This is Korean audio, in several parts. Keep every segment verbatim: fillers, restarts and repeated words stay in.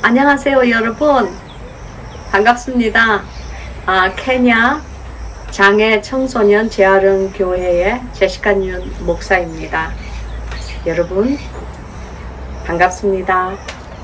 안녕하세요 여러분, 반갑습니다. 아, 케냐 장애 청소년 재활용 교회의 제시카 윤 목사입니다. 여러분 반갑습니다.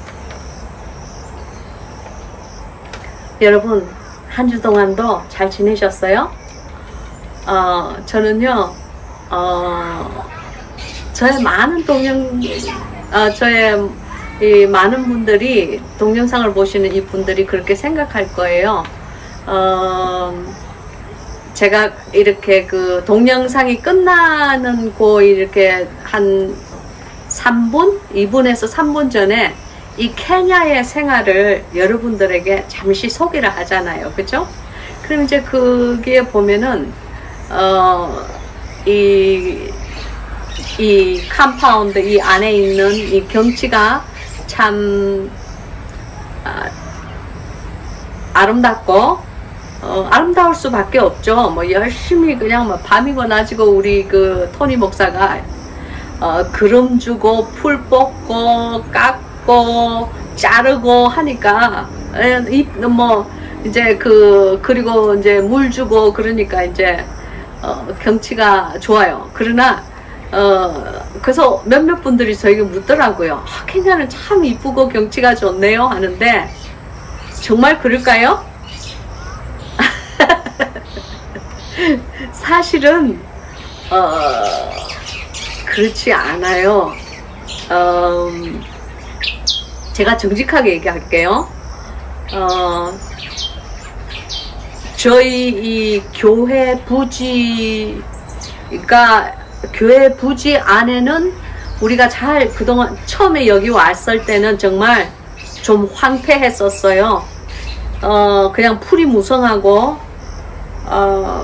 여러분 한 주 동안도 잘 지내셨어요? 어, 저는요 어, 저의 많은 동영 어, 저의 이 많은 분들이 동영상을 보시는 이 분들이 그렇게 생각할 거예요. 어, 제가 이렇게 그 동영상이 끝나는 고 이렇게 한 삼 분, 이 분에서 삼 분 전에 이 케냐의 생활을 여러분들에게 잠시 소개를 하잖아요. 그죠? 그럼 이제 거기에 보면은 어, 이, 이 컴파운드 이 안에 있는 이 경치가 참 아, 아름답고 어, 아름다울 수밖에 없죠. 뭐 열심히 그냥 뭐 밤이고 낮이고 우리 그 토니 목사가 어, 그름 주고 풀 뽑고 깎고 자르고 하니까 이 뭐 이제 그 그리고 이제 물 주고 그러니까 이제 어, 경치가 좋아요. 그러나 어, 그래서 몇몇 분들이 저에게 묻더라고요. 아, 케냐는 참 이쁘고 경치가 좋네요 하는데 정말 그럴까요? 사실은 어, 그렇지 않아요. 어, 제가 정직하게 얘기할게요. 어, 저희 이 교회 부지가 교회 부지 안에는 우리가 잘 그동안 처음에 여기 왔을 때는 정말 좀 황폐했었어요. 어, 그냥 풀이 무성하고 어,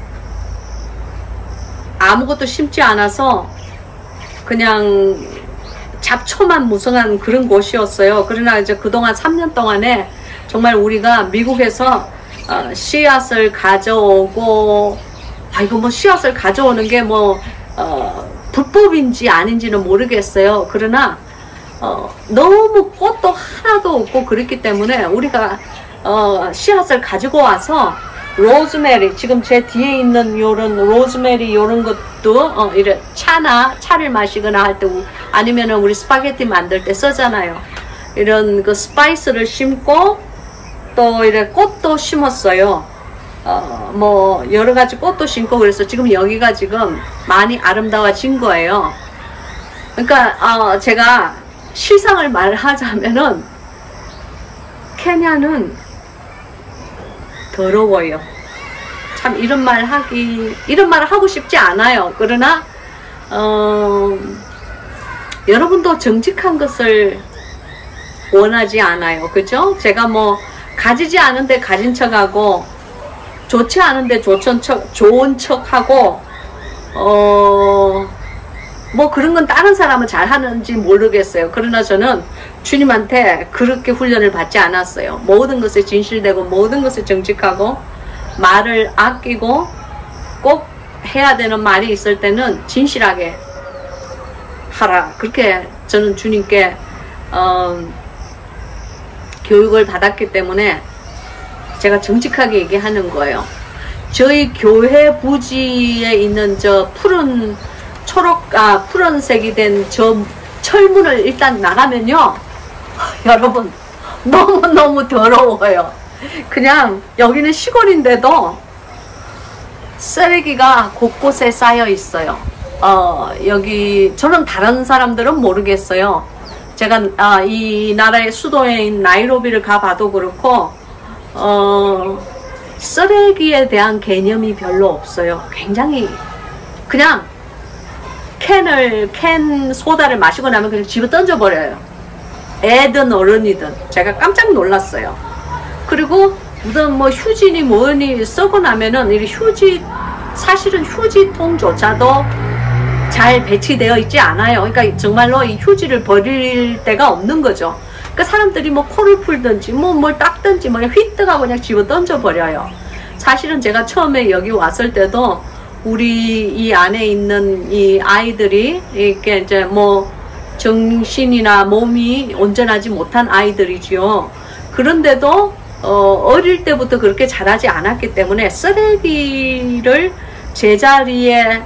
아무것도 심지 않아서 그냥 잡초만 무성한 그런 곳이었어요. 그러나 이제 그동안 삼 년 동안에 정말 우리가 미국에서 어, 씨앗을 가져오고 아 이거 뭐 씨앗을 가져오는 게 뭐 어, 불법인지 아닌지는 모르겠어요. 그러나 어, 너무 꽃도 하나도 없고 그렇기 때문에 우리가 어, 씨앗을 가지고 와서 로즈메리 지금 제 뒤에 있는 요런 로즈메리 요런 것도 어, 이래 차나 차를 마시거나 할 때 아니면은 우리 스파게티 만들 때 쓰잖아요. 이런 그 스파이스를 심고 또 이래 꽃도 심었어요. 어, 뭐 여러 가지 꽃도 심고 그래서 지금 여기가 지금 많이 아름다워진 거예요. 그러니까 어, 제가 실상을 말하자면은 케냐는 더러워요. 참 이런 말 하기 이런 말을 하고 싶지 않아요. 그러나 어, 여러분도 정직한 것을 원하지 않아요. 그죠? 제가 뭐 가지지 않은데 가진 척하고 좋지 않은데 좋은 척, 좋은 척하고 어, 뭐 그런 건 다른 사람은 잘 하는지 모르겠어요. 그러나 저는 주님한테 그렇게 훈련을 받지 않았어요. 모든 것에 진실되고 모든 것에 정직하고 말을 아끼고 꼭 해야 되는 말이 있을 때는 진실하게 하라. 그렇게 저는 주님께 어, 교육을 받았기 때문에 제가 정직하게 얘기하는 거예요. 저희 교회 부지에 있는 저 푸른 초록 아 푸른색이 된 저 철문을 일단 나가면요 여러분 너무너무 더러워요. 그냥 여기는 시골인데도 쓰레기가 곳곳에 쌓여 있어요. 어 여기 저는 다른 사람들은 모르겠어요. 제가 아, 이 나라의 수도에 있는 나이로비를 가봐도 그렇고 어, 쓰레기에 대한 개념이 별로 없어요. 굉장히 그냥 캔을 캔 소다를 마시고 나면 그냥 집에 던져버려요. 애든 어른이든. 제가 깜짝 놀랐어요. 그리고 무슨 뭐 휴지니 뭐니 쓰고 나면은 이 휴지 사실은 휴지통조차도 잘 배치되어 있지 않아요. 그러니까 정말로 이 휴지를 버릴 데가 없는 거죠. 그러니까 사람들이 뭐 코를 풀든지 뭐 뭘 닦든지 뭐 그냥 휘뜨가 그냥 집어 던져버려요. 사실은 제가 처음에 여기 왔을 때도 우리 이 안에 있는 이 아이들이 이렇게 이제 뭐 정신이나 몸이 온전하지 못한 아이들이지요. 그런데도 어, 어릴 때부터 그렇게 자라지 않았기 때문에 쓰레기를 제자리에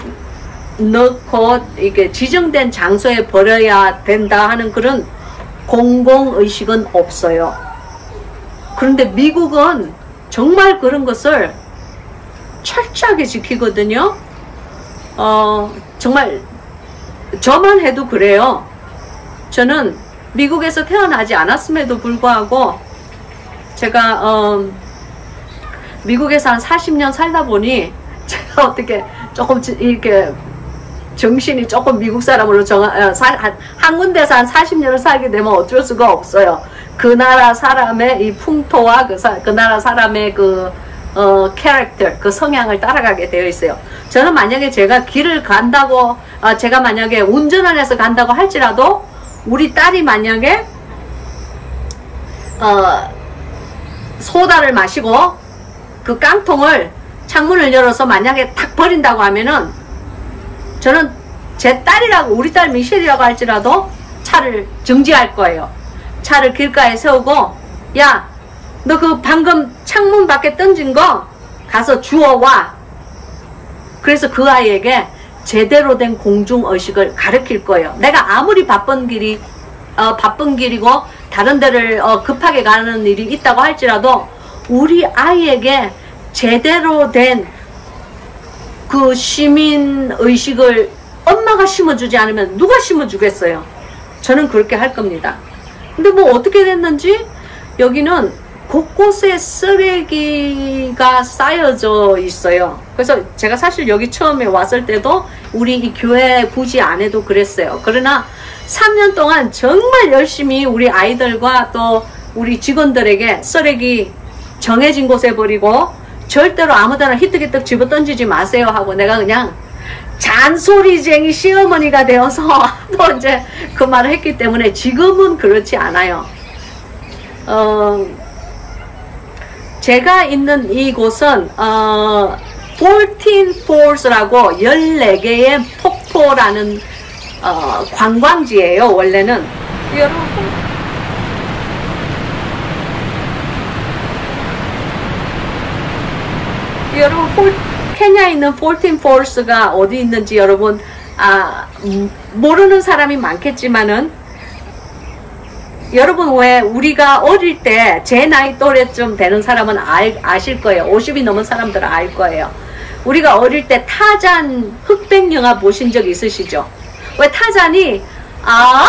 넣고 이게 지정된 장소에 버려야 된다 하는 그런 공공의식은 없어요. 그런데 미국은 정말 그런 것을 철저하게 지키거든요. 어, 정말 저만 해도 그래요. 저는 미국에서 태어나지 않았음에도 불구하고 제가 어, 미국에서 한 사십 년 살다 보니 제가 어떻게 조금 이렇게 정신이 조금 미국 사람으로 정, 한, 한 군데서 한 사십 년을 살게 되면 어쩔 수가 없어요. 그 나라 사람의 이 풍토와 그, 사, 그 나라 사람의 그 어, 캐릭터, 그 성향을 따라가게 되어 있어요. 저는 만약에 제가 길을 간다고, 아, 제가 만약에 운전을 해서 간다고 할지라도, 우리 딸이 만약에, 어, 소다를 마시고, 그 깡통을, 창문을 열어서 만약에 탁 버린다고 하면은, 저는 제 딸이라고, 우리 딸 미셸이라고 할지라도, 차를 정지할 거예요. 차를 길가에 세우고, 야, 너 그 방금 창문 밖에 던진 거 가서 주워와. 그래서 그 아이에게 제대로 된 공중의식을 가르칠 거예요. 내가 아무리 바쁜 길이 어, 바쁜 길이고 다른 데를 어, 급하게 가는 일이 있다고 할지라도 우리 아이에게 제대로 된 그 시민의식을 엄마가 심어주지 않으면 누가 심어주겠어요? 저는 그렇게 할 겁니다. 근데 뭐 어떻게 됐는지 여기는 곳곳에 쓰레기가 쌓여져 있어요. 그래서 제가 사실 여기 처음에 왔을 때도 우리 이 교회 부지 안에도 그랬어요. 그러나 삼 년 동안 정말 열심히 우리 아이들과 또 우리 직원들에게 쓰레기 정해진 곳에 버리고 절대로 아무데나 히뜩히뜩 집어 던지지 마세요 하고 내가 그냥 잔소리쟁이 시어머니가 되어서 또 이제 그 말을 했기 때문에 지금은 그렇지 않아요. 어, 제가 있는 이곳은 어, fourteen falls라고 열네 개의 폭포라는 어, 관광지예요. 원래는 여러분 여러분 폴, 케냐에 있는 fourteen falls가 어디 있는지 여러분 아, 음, 모르는 사람이 많겠지만은 여러분 왜 우리가 어릴 때 제 나이 또래쯤 되는 사람은 알, 아실 거예요. 오십이 넘은 사람들은 알 거예요. 우리가 어릴 때 타잔 흑백 영화 보신 적 있으시죠? 왜 타잔이 아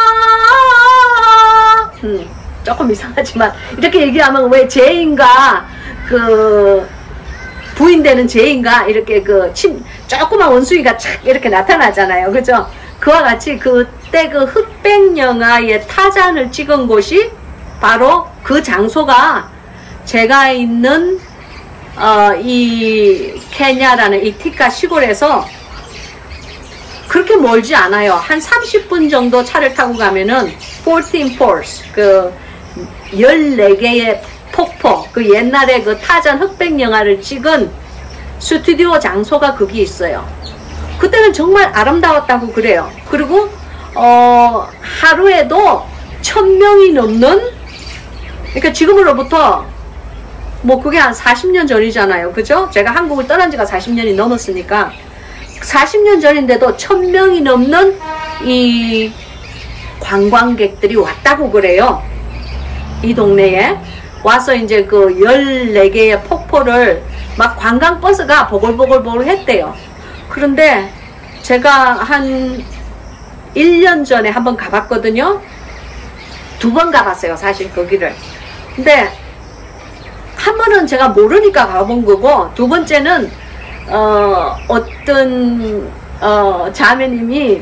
음, 조금 이상하지만 이렇게 얘기하면 왜 제인가 그 부인 되는 제인가 이렇게 그 침, 조그만 원숭이가 착 이렇게 나타나잖아요. 그죠? 그와 같이 그때 그 흑백 영화의 타잔을 찍은 곳이 바로 그 장소가 제가 있는 어, 이 케냐라는 이 티카 시골에서 그렇게 멀지 않아요. 한 삼십 분 정도 차를 타고 가면은 fourteen falls 그 열네 개의 폭포 그 옛날에 그 타잔 흑백 영화를 찍은 스튜디오 장소가 거기 있어요. 그때는 정말 아름다웠다고 그래요. 그리고 어, 하루에도 천 명이 넘는 그러니까 지금으로부터 뭐 그게 한 사십 년 전이잖아요. 그죠? 제가 한국을 떠난 지가 사십 년이 넘었으니까 사십 년 전인데도 천 명이 넘는 이 관광객들이 왔다고 그래요. 이 동네에 와서 이제 그 열네 개의 폭포를 막 관광버스가 보글보글보글 했대요. 그런데 제가 한 일 년 전에 한번 가봤거든요. 두 번 가봤어요. 사실 거기를. 근데 한 번은 제가 모르니까 가본 거고 두 번째는 어, 어떤 어, 자매님이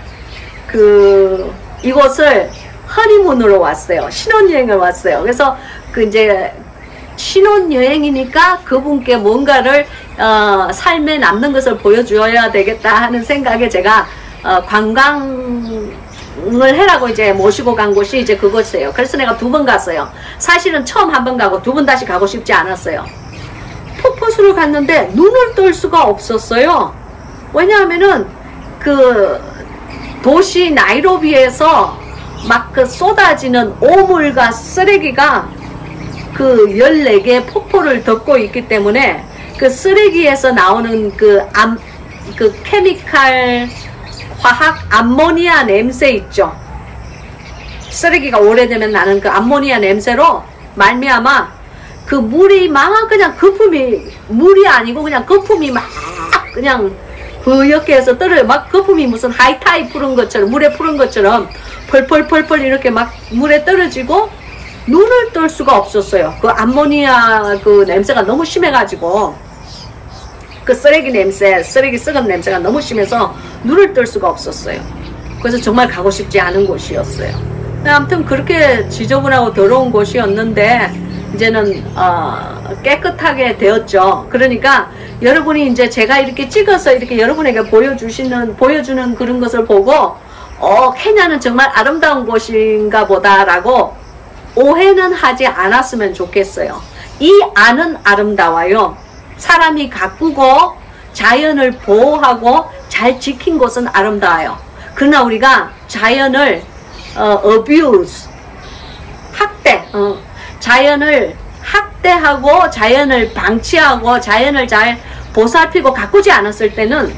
그 이곳을 허니문으로 왔어요. 신혼여행을 왔어요. 그래서 그 이제 신혼여행이니까 그분께 뭔가를 어, 삶에 남는 것을 보여줘야 되겠다 하는 생각에 제가 어, 관광을 해라고 이제 모시고 간 곳이 이제 그곳이에요. 그래서 내가 두 번 갔어요. 사실은 처음 한 번 가고 두 번 다시 가고 싶지 않았어요. 폭포수를 갔는데 눈을 뜰 수가 없었어요. 왜냐하면은 그 도시 나이로비에서 막 그 쏟아지는 오물과 쓰레기가 그 열네 개 폭포를 덮고 있기 때문에 그 쓰레기에서 나오는 그 암, 그 케미칼 화학 암모니아 냄새 있죠. 쓰레기가 오래되면 나는 그 암모니아 냄새로 말미암아 그 물이 막 그냥 거품이, 물이 아니고 그냥 거품이 막 그냥 그렇게 해서 떨어져. 막 거품이 무슨 하이타이 푸른 것처럼, 물에 푸른 것처럼 펄펄펄펄 이렇게 막 물에 떨어지고 눈을 뜰 수가 없었어요. 그 암모니아 그 냄새가 너무 심해가지고, 그 쓰레기 냄새, 쓰레기 썩은 냄새가 너무 심해서 눈을 뜰 수가 없었어요. 그래서 정말 가고 싶지 않은 곳이었어요. 아무튼 그렇게 지저분하고 더러운 곳이었는데 이제는 어, 깨끗하게 되었죠. 그러니까 여러분이 이제 제가 이렇게 찍어서 이렇게 여러분에게 보여주시는 보여주는 그런 것을 보고 어 케냐는 정말 아름다운 곳인가 보다라고 오해는 하지 않았으면 좋겠어요. 이 안은 아름다워요. 사람이 가꾸고 자연을 보호하고 잘 지킨 곳은 아름다워요. 그러나 우리가 자연을 어, abuse, 학대, 어, 자연을 학대하고 자연을 방치하고 자연을 잘 보살피고 가꾸지 않았을 때는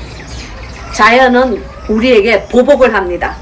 자연은 우리에게 보복을 합니다.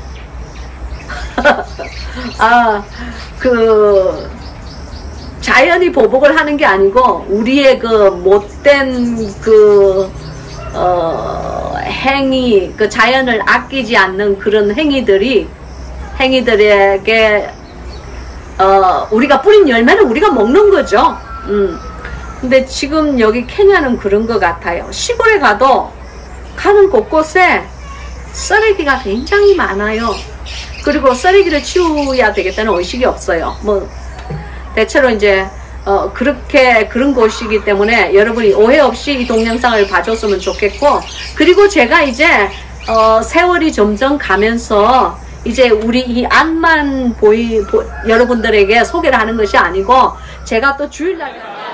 아, 그 자연이 보복을 하는 게 아니고 우리의 그 못된 그 어, 행위, 그 자연을 아끼지 않는 그런 행위들이 행위들에게 어, 우리가 뿌린 열매는 우리가 먹는 거죠. 음. 근데 지금 여기 케냐는 그런 것 같아요. 시골에 가도 가는 곳곳에 쓰레기가 굉장히 많아요. 그리고 쓰레기를 치워야 되겠다는 의식이 없어요. 뭐 대체로 이제 어, 그렇게 그런 곳이기 때문에 여러분이 오해 없이 이 동영상을 봐줬으면 좋겠고, 그리고 제가 이제 어, 세월이 점점 가면서 이제 우리 이 안만 보이 보, 여러분들에게 소개를 하는 것이 아니고 제가 또 주일날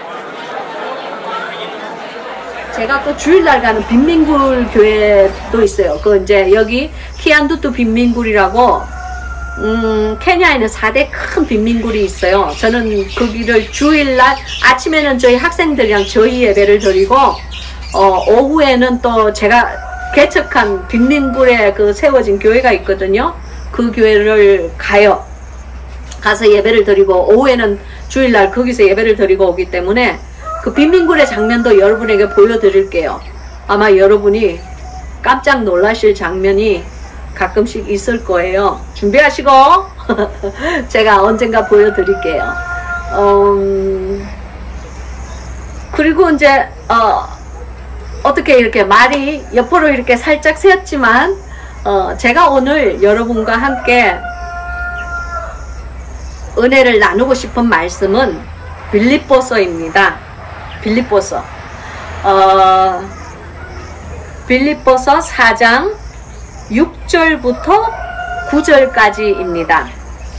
제가 또 주일날 가는 빈민굴 교회도 있어요. 그 이제 여기 키안두투 빈민굴이라고 음, 케냐에는 사 대 큰 빈민굴이 있어요. 저는 거기를 주일날 아침에는 저희 학생들이랑 저희 예배를 드리고 어, 오후에는 또 제가 개척한 빈민굴에 그 세워진 교회가 있거든요. 그 교회를 가요. 가서 예배를 드리고 오후에는 주일날 거기서 예배를 드리고 오기 때문에 그 빈민굴의 장면도 여러분에게 보여드릴게요. 아마 여러분이 깜짝 놀라실 장면이 가끔씩 있을 거예요. 준비하시고 제가 언젠가 보여드릴게요. 음, 그리고 이제 어, 어떻게 이렇게 말이 옆으로 이렇게 살짝 새었지만 어, 제가 오늘 여러분과 함께 은혜를 나누고 싶은 말씀은 빌립보서입니다. 빌립보서 어, 빌립보서 사 장 육 절부터 구 절까지입니다.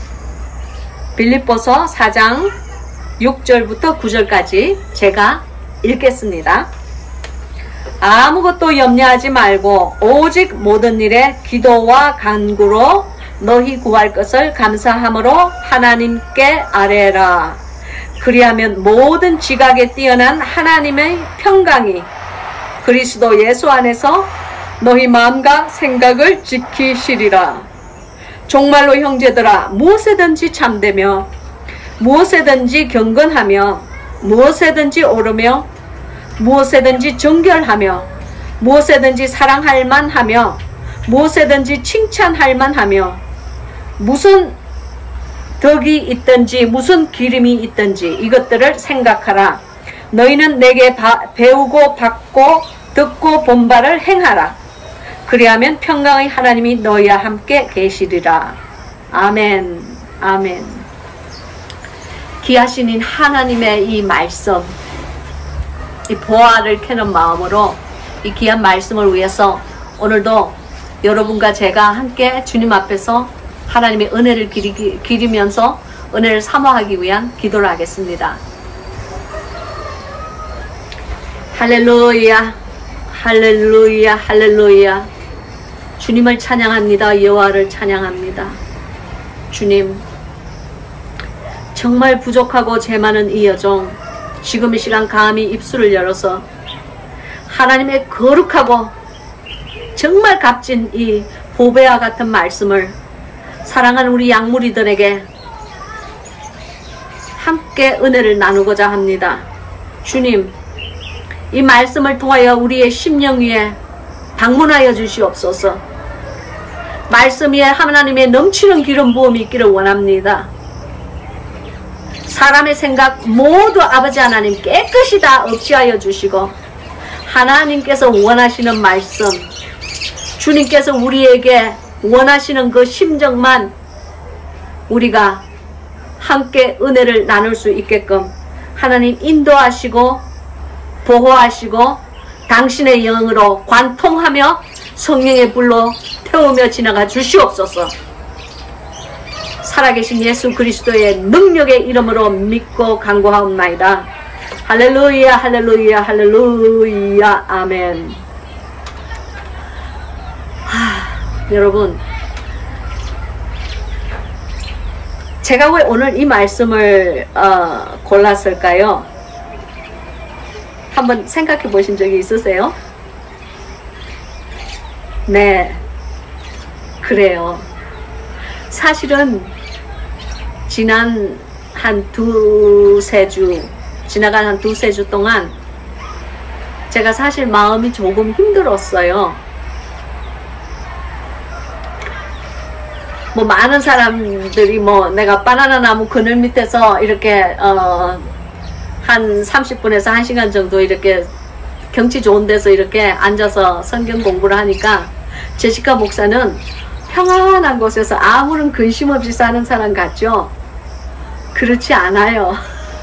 빌립보서 사 장 육 절부터 구 절까지 제가 읽겠습니다. 아무것도 염려하지 말고 오직 모든 일에 기도와 간구로 너희 구할 것을 감사함으로 하나님께 아뢰라. 그리하면 모든 지각에 뛰어난 하나님의 평강이 그리스도 예수 안에서 너희 마음과 생각을 지키시리라. 정말로 형제들아, 무엇에든지 참되며 무엇에든지 경건하며 무엇에든지 오르며 무엇에든지 정결하며 무엇에든지 사랑할 만하며 무엇에든지 칭찬할 만하며 무슨 덕이 있든지 무슨 기름이 있든지 이것들을 생각하라. 너희는 내게 바, 배우고 받고 듣고 본 바를 행하라. 그리하면 평강의 하나님이 너희와 함께 계시리라. 아멘. 아멘. 귀하신 하나님의 이 말씀, 이 보화를 캐는 마음으로 이 귀한 말씀을 위해서 오늘도 여러분과 제가 함께 주님 앞에서 하나님의 은혜를 기리, 기리면서 은혜를 사모하기 위한 기도를 하겠습니다. 할렐루야, 할렐루야, 할렐루야. 주님을 찬양합니다. 여호와를 찬양합니다. 주님, 정말 부족하고 죄 많은 이 여종, 지금 이 시간 감히 입술을 열어서 하나님의 거룩하고 정말 값진 이 보배와 같은 말씀을 사랑하는 우리 양무리들에게 함께 은혜를 나누고자 합니다. 주님, 이 말씀을 통하여 우리의 심령 위에 방문하여 주시옵소서. 말씀 위에 하나님의 넘치는 기름 부음이 있기를 원합니다. 사람의 생각 모두 아버지 하나님 깨끗이 다 없이하여 주시고 하나님께서 원하시는 말씀, 주님께서 우리에게 원하시는 그 심정만 우리가 함께 은혜를 나눌 수 있게끔 하나님 인도하시고 보호하시고 당신의 영으로 관통하며 성령의 불로 태우며 지나가 주시옵소서. 살아계신 예수 그리스도의 능력의 이름으로 믿고 간구하옵나이다. 할렐루야, 할렐루야, 할렐루야, 아멘. 하, 여러분, 제가 왜 오늘 이 말씀을 어, 골랐을까요? 한번 생각해 보신 적이 있으세요? 네, 그래요. 사실은 지난 한 두세 주, 지나간 한 두세 주 동안 제가 사실 마음이 조금 힘들었어요. 뭐 많은 사람들이 뭐 내가 바나나 나무 그늘 밑에서 이렇게 어 한 삼십 분에서 한 시간 정도 이렇게 경치 좋은 데서 이렇게 앉아서 성경 공부를 하니까 제시카 목사는 평안한 곳에서 아무런 근심 없이 사는 사람 같죠? 그렇지 않아요.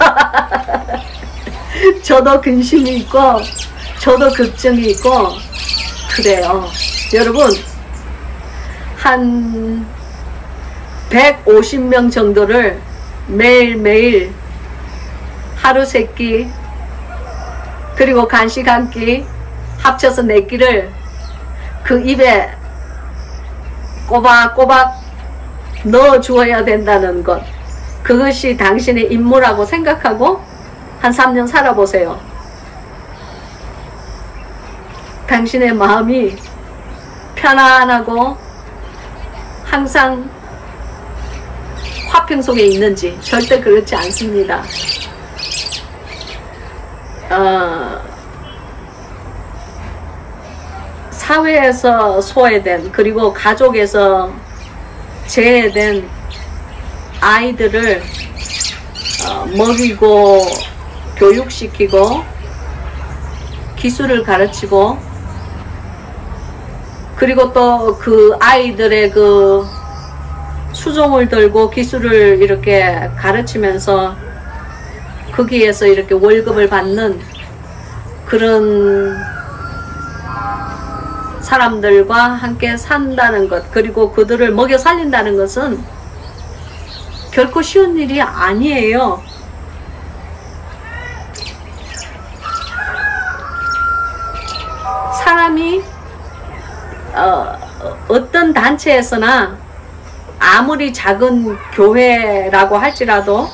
저도 근심이 있고 저도 걱정이 있고 그래요. 여러분, 한 백오십 명 정도를 매일매일 하루 세 끼 그리고 간식 한 끼 합쳐서 네 끼를 그 입에 꼬박꼬박 넣어 주어야 된다는 것, 그것이 당신의 임무라고 생각하고 한 삼 년 살아보세요. 당신의 마음이 편안하고 항상 화평 속에 있는지. 절대 그렇지 않습니다. 어, 사회에서 소외된, 그리고 가족에서 제외된 아이들을 어, 먹이고 교육시키고 기술을 가르치고, 그리고 또 그 아이들의 그 수종을 들고 기술을 이렇게 가르치면서 거기에서 이렇게 월급을 받는 그런 사람들과 함께 산다는 것, 그리고 그들을 먹여 살린다는 것은 결코 쉬운 일이 아니에요. 사람이 어, 어떤 단체에서나 아무리 작은 교회라고 할지라도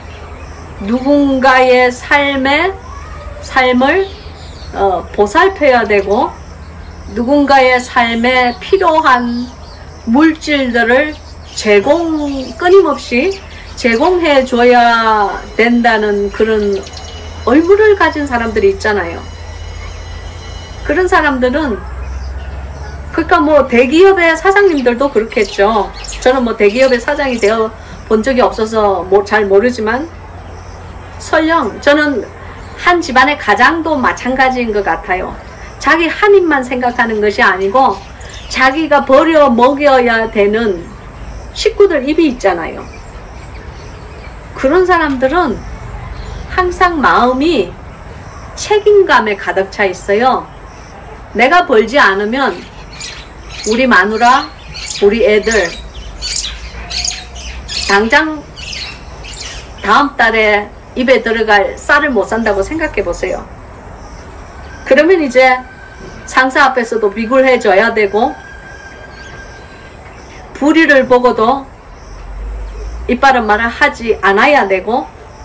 누군가의 삶의 삶을 어, 보살펴야 되고, 누군가의 삶에 필요한 물질들을 제공, 끊임없이 제공해 줘야 된다는 그런 의무를 가진 사람들이 있잖아요. 그런 사람들은, 그러니까 뭐 대기업의 사장님들도 그렇겠죠. 저는 뭐 대기업의 사장이 되어 본 적이 없어서 뭐 잘 모르지만, 설령 저는 한 집안의 가장도 마찬가지인 것 같아요. 자기 한 입만 생각하는 것이 아니고 자기가 버려 먹여야 되는 식구들 입이 있잖아요. 그런 사람들은 항상 마음이 책임감에 가득 차 있어요. 내가 벌지 않으면 우리 마누라, 우리 애들 당장 다음 달에 입에 들어갈 쌀을 못 산다고 생각해 보세요. 그러면 이제 상사 앞에서도 비굴해져야 되고, 부리를 보고도 이빨은 말을 하지 않아야 되고,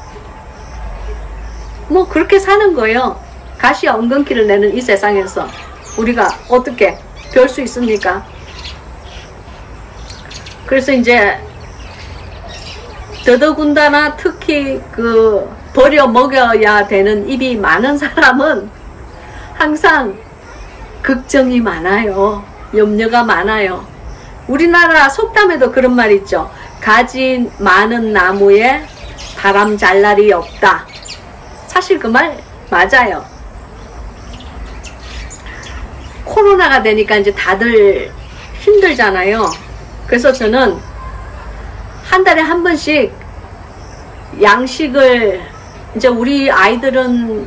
뭐 그렇게 사는 거예요. 가시와 엉겅퀴를 내는 이 세상에서 우리가 어떻게 별 수 있습니까? 그래서 이제 더더군다나 특히 그 버려 먹여야 되는 입이 많은 사람은 항상 걱정이 많아요. 염려가 많아요. 우리나라 속담에도 그런 말 있죠. 가지 많은 나무에 바람 잘 날이 없다. 사실 그 말 맞아요. 코로나가 되니까 이제 다들 힘들잖아요. 그래서 저는 한 달에 한 번씩 양식을, 이제 우리 아이들은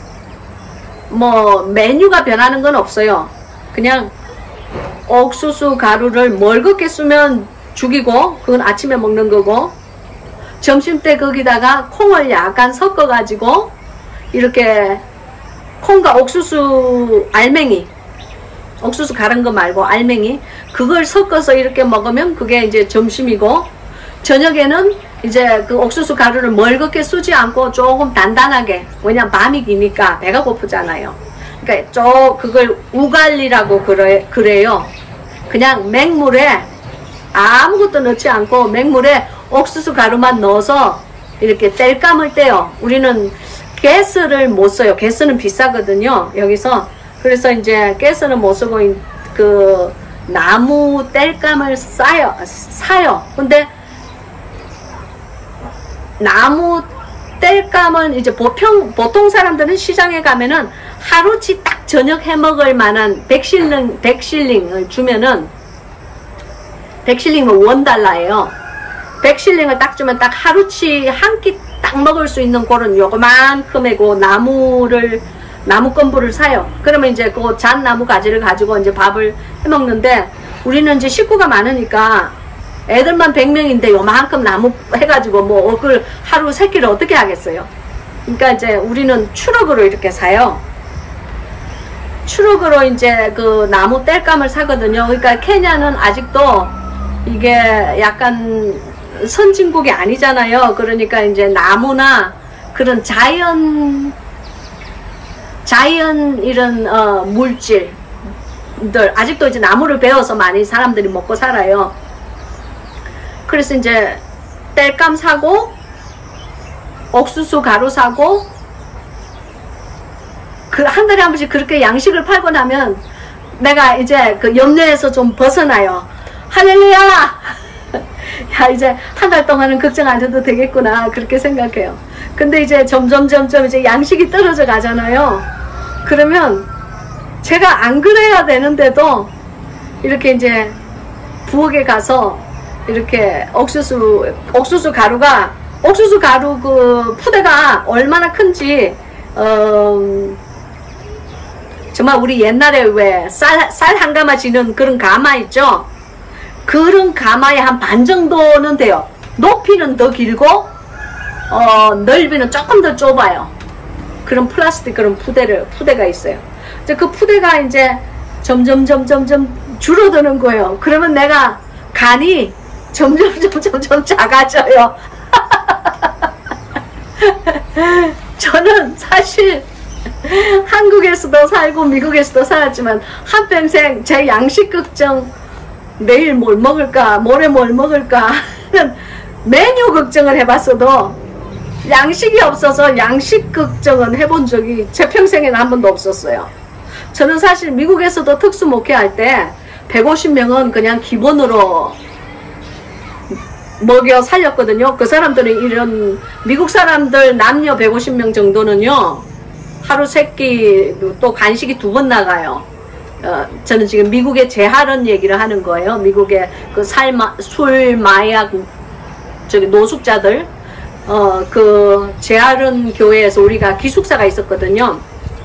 뭐 메뉴가 변하는 건 없어요. 그냥 옥수수 가루를 멀겋게 쓰면 죽이고, 그건 아침에 먹는 거고, 점심때 거기다가 콩을 약간 섞어 가지고 이렇게 콩과 옥수수 알맹이, 옥수수 갈은 거 말고 알맹이, 그걸 섞어서 이렇게 먹으면 그게 이제 점심이고, 저녁에는 이제 그 옥수수 가루를 멀겋게 쓰지 않고 조금 단단하게, 왜냐면 밤이 기니까 배가 고프잖아요. 그러니까 저 그걸 우갈리라고 그래, 그래요. 그냥 맹물에 아무것도 넣지 않고 맹물에 옥수수 가루만 넣어서 이렇게 땔감을 떼요. 우리는 가스를 못 써요. 가스는 비싸거든요, 여기서. 그래서 이제 가스는 못 쓰고 그 나무 땔감을 싸요, 사요. 근데 나무 땔감은 이제 보통, 보통 사람들은 시장에 가면은 하루치 딱 저녁 해 먹을 만한 백실링, 백실링을 주면은, 백실링은 원달러예요. 백실링을 딱 주면 딱 하루치 한 끼 딱 먹을 수 있는 그런 요거만큼의 그 나무를, 나무 건부를 사요. 그러면 이제 그 잔 나무 가지를 가지고 이제 밥을 해 먹는데, 우리는 이제 식구가 많으니까 애들만 백 명인데 요만큼 나무 해가지고 뭐 그걸 하루 세 끼를 어떻게 하겠어요. 그러니까 이제 우리는 추럭으로 이렇게 사요. 추럭으로 이제 그 나무 땔감을 사거든요. 그러니까 케냐는 아직도 이게 약간 선진국이 아니잖아요. 그러니까 이제 나무나 그런 자연 자연 이런 어 물질들, 아직도 이제 나무를 베어서 많이 사람들이 먹고 살아요. 그래서 이제 땔감 사고 옥수수 가루 사고, 그 한 달에 한 번씩 그렇게 양식을 팔고 나면 내가 이제 그 염려에서 좀 벗어나요. 할렐루야! 야, 이제 한 달 동안은 걱정 안 해도 되겠구나, 그렇게 생각해요. 근데 이제 점점 점점 이제 양식이 떨어져 가잖아요. 그러면 제가 안 그래야 되는데도 이렇게 이제 부엌에 가서 이렇게 옥수수 옥수수 가루가 옥수수 가루 그 푸대가 얼마나 큰지, 어, 정말 우리 옛날에 왜 쌀 쌀 한 가마 지는 그런 가마 있죠? 그런 가마의 한 반 정도는 돼요. 높이는 더 길고 어, 넓이는 조금 더 좁아요. 그런 플라스틱 그런 푸대를 푸대가 있어요. 이제 그 푸대가 이제 점점 점점 점 줄어드는 거예요. 그러면 내가 간이 점점 점점 점 작아져요. 저는 사실 한국에서도 살고 미국에서도 살았지만 한평생 제 양식 걱정, 내일 뭘 먹을까, 모레 뭘 먹을까 하는 메뉴 걱정을 해봤어도 양식이 없어서 양식 걱정은 해본 적이 제 평생에는 한 번도 없었어요. 저는 사실 미국에서도 특수 목회할 때 백오십 명은 그냥 기본으로 먹여 살렸거든요. 그 사람들은 이런 미국 사람들 남녀 백오십 명 정도는요, 하루 세 끼 또 간식이 두 번 나가요. 어, 저는 지금 미국의 재활은 얘기를 하는 거예요. 미국의 그 살마, 술, 마약, 저기 노숙자들, 어, 그 재활은 교회에서 우리가 기숙사가 있었거든요.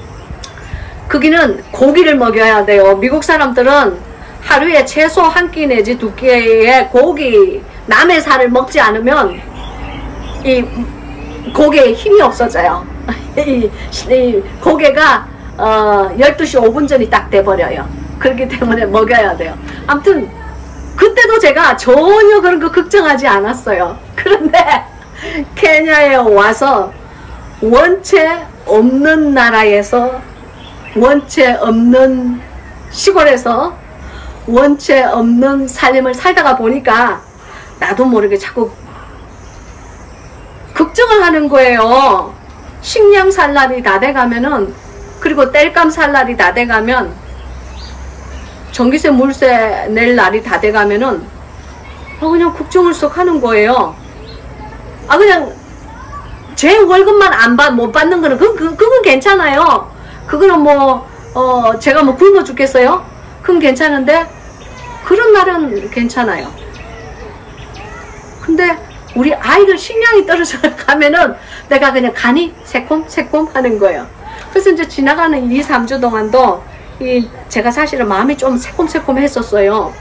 거기는 고기를 먹여야 돼요. 미국 사람들은 하루에 최소 한 끼 내지 두 끼의 고기, 남의 살을 먹지 않으면 이 고개에 힘이 없어져요. 이, 이 고개가 어, 열두 시 오 분 전이 딱 돼버려요. 그렇기 때문에 먹여야 돼요. 아무튼 그때도 제가 전혀 그런 거 걱정하지 않았어요. 그런데 케냐에 와서 원체 없는 나라에서, 원체 없는 시골에서 원체 없는 삶을 살다가 보니까 나도 모르게 자꾸 걱정을 하는 거예요. 식량 살 날이 다 돼가면은, 그리고 땔감 살 날이 다 돼가면, 전기세 물세 낼 날이 다 돼가면은 아 그냥 걱정을 썩 하는 거예요. 아 그냥 제 월급만 안 받, 못 받는 거는 그, 그, 그건 괜찮아요. 그거는 뭐 어, 제가 뭐 굶어 죽겠어요? 그건 괜찮은데 그런 날은 괜찮아요. 근데 우리 아이들 식량이 떨어져 가면은 내가 그냥 간이 새콤새콤 하는 거예요. 그래서 이제 지나가는 이, 삼 주 동안도 이 제가 사실은 마음이 좀 새콤새콤 했었어요.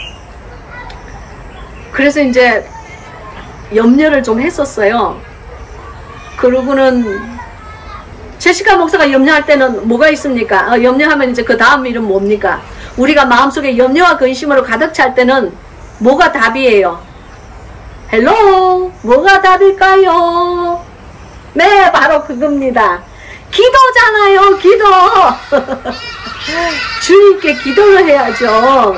그래서 이제 염려를 좀 했었어요. 그러고는 제시카 목사가 염려할 때는 뭐가 있습니까? 어, 염려하면 이제 그 다음 일은 뭡니까? 우리가 마음속에 염려와 근심으로 가득 찰 때는 뭐가 답이에요? 헬로, 뭐가 답일까요? 네, 바로 그겁니다. 기도잖아요, 기도. 주님께 기도를 해야죠.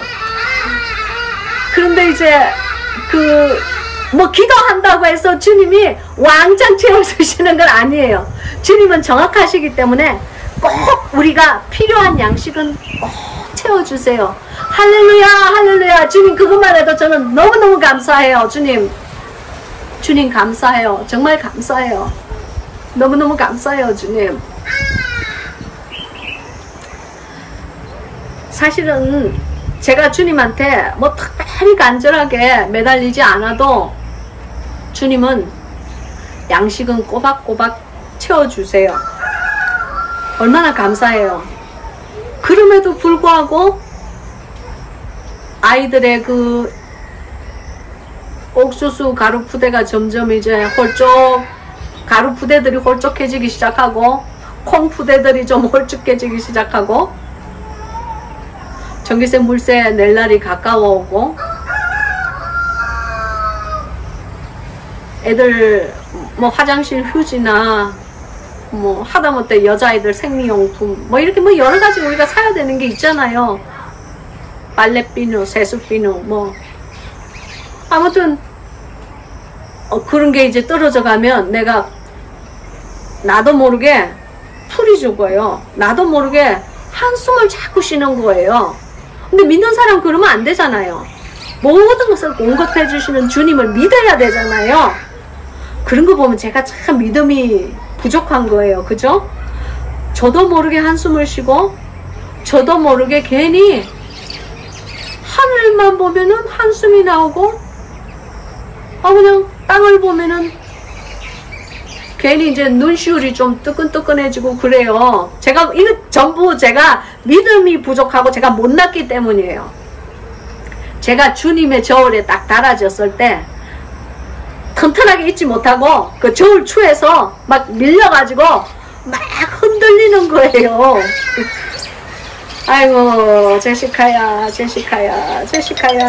그런데 이제 그 뭐 기도한다고 해서 주님이 왕창 채워주시는 건 아니에요. 주님은 정확하시기 때문에 꼭 우리가 필요한 양식은 꼭 채워주세요. 할렐루야, 할렐루야. 주님 그것만 해도 저는 너무너무 감사해요. 주님, 주님 감사해요. 정말 감사해요. 너무너무 감사해요, 주님. 사실은 제가 주님한테 뭐 특별히 간절하게 매달리지 않아도 주님은 양식은 꼬박꼬박 채워주세요. 얼마나 감사해요. 그럼에도 불구하고 아이들의 그 옥수수 가루 푸대가 점점 이제 홀쭉, 가루 푸대들이 홀쭉해지기 시작하고 콩 푸대들이 좀 홀쭉해지기 시작하고 전기세 물세 낼 날이 가까워 오고 애들 뭐 화장실 휴지나 뭐 하다못해 여자아이들 생리용품 뭐 이렇게 뭐 여러가지 우리가 사야 되는 게 있잖아요. 빨래비누, 세수비누 뭐 아무튼 어, 그런 게 이제 떨어져 가면 내가 나도 모르게 풀이 죽어요. 나도 모르게 한숨을 자꾸 쉬는 거예요. 근데 믿는 사람 그러면 안 되잖아요. 모든 것을 공급해 주시는 주님을 믿어야 되잖아요. 그런 거 보면 제가 참 믿음이 부족한 거예요. 그죠? 저도 모르게 한숨을 쉬고 저도 모르게 괜히 하늘만 보면은 한숨이 나오고 아 그냥 땅을 보면은 괜히 이제 눈시울이 좀 뜨끈뜨끈해지고 그래요. 제가 이거 전부 제가 믿음이 부족하고 제가 못났기 때문이에요. 제가 주님의 저울에 딱 달아졌을 때 튼튼하게 있지 못하고 그 저울 추에서 막 밀려가지고 막 흔들리는 거예요. 아이고 제시카야 제시카야 제시카야.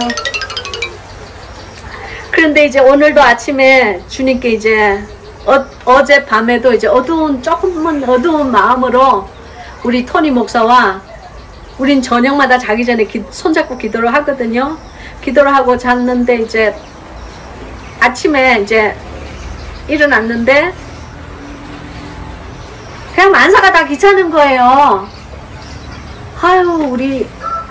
그런데 이제 오늘도 아침에 주님께 이제 어, 어젯밤에도 이제 어두운 조금은 어두운 마음으로 우리 토니 목사와 우린 저녁마다 자기 전에 기, 손잡고 기도를 하거든요. 기도를 하고 잤는데 이제 아침에 이제 일어났는데 그냥 만사가 다 귀찮은 거예요. 아유 우리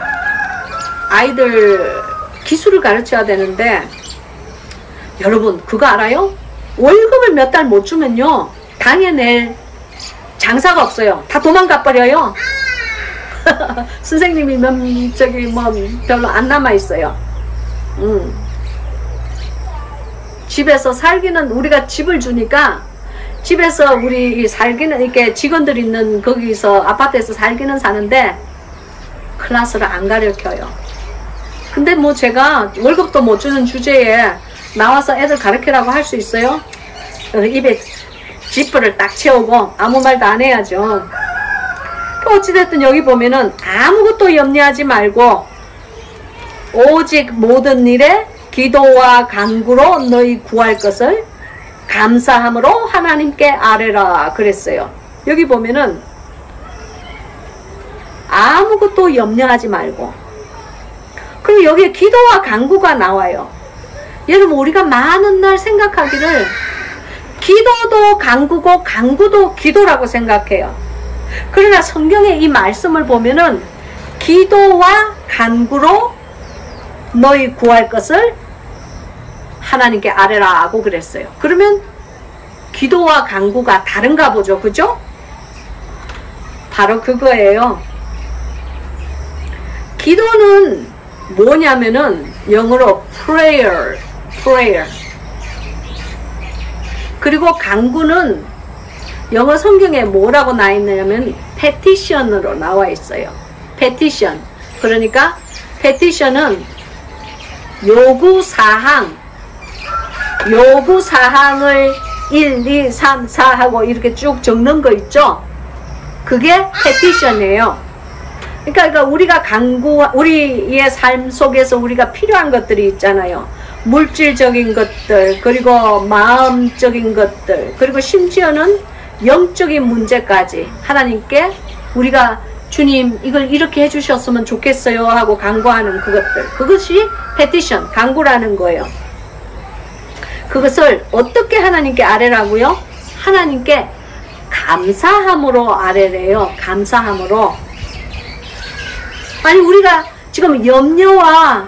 아이들 기술을 가르쳐야 되는데 여러분 그거 알아요? 월급을 몇 달 못 주면요 당해 낼 장사가 없어요. 다 도망가 버려요. 선생님이 몇, 저기 뭐 별로 안 남아 있어요. 음. 집에서 살기는 우리가 집을 주니까 집에서 우리 살기는 이렇게 직원들 있는 거기서 아파트에서 살기는 사는데 클래스를 안 가르쳐요. 근데 뭐 제가 월급도 못 주는 주제에 나와서 애들 가르치라고 할 수 있어요? 입에 지퍼를 딱 채우고 아무 말도 안 해야죠. 어찌됐든 여기 보면은 아무것도 염려하지 말고 오직 모든 일에 기도와 간구로 너희 구할 것을 감사함으로 하나님께 아뢰라 그랬어요. 여기 보면은 아무것도 염려하지 말고, 그리고 여기에 기도와 간구가 나와요. 여러분, 우리가 많은 날 생각하기를 기도도 간구고 간구도 기도라고 생각해요. 그러나 성경의 이 말씀을 보면은 기도와 간구로 너희 구할 것을 하나님께 아뢰라고 그랬어요. 그러면 기도와 간구가 다른가 보죠. 그죠? 바로 그거예요. 기도는 뭐냐면은 영어로 prayer, prayer. 그리고 간구는 영어 성경에 뭐라고 나와 있냐면 petition으로 나와 있어요. petition. 그러니까 petition은 요구사항, 요구사항을 일, 이, 삼, 사 하고 이렇게 쭉 적는 거 있죠? 그게 petition이에요. 그러니까, 그러니까 우리가 간구, 우리의 삶 속에서 우리가 필요한 것들이 있잖아요. 물질적인 것들, 그리고 마음적인 것들, 그리고 심지어는 영적인 문제까지 하나님께 우리가 주님 이걸 이렇게 해주셨으면 좋겠어요 하고 간구하는 그것들, 그것이 petition, 간구라는 거예요. 그것을 어떻게 하나님께 아뢰라고요? 하나님께 감사함으로 아뢰래요. 감사함으로. 아니, 우리가 지금 염려와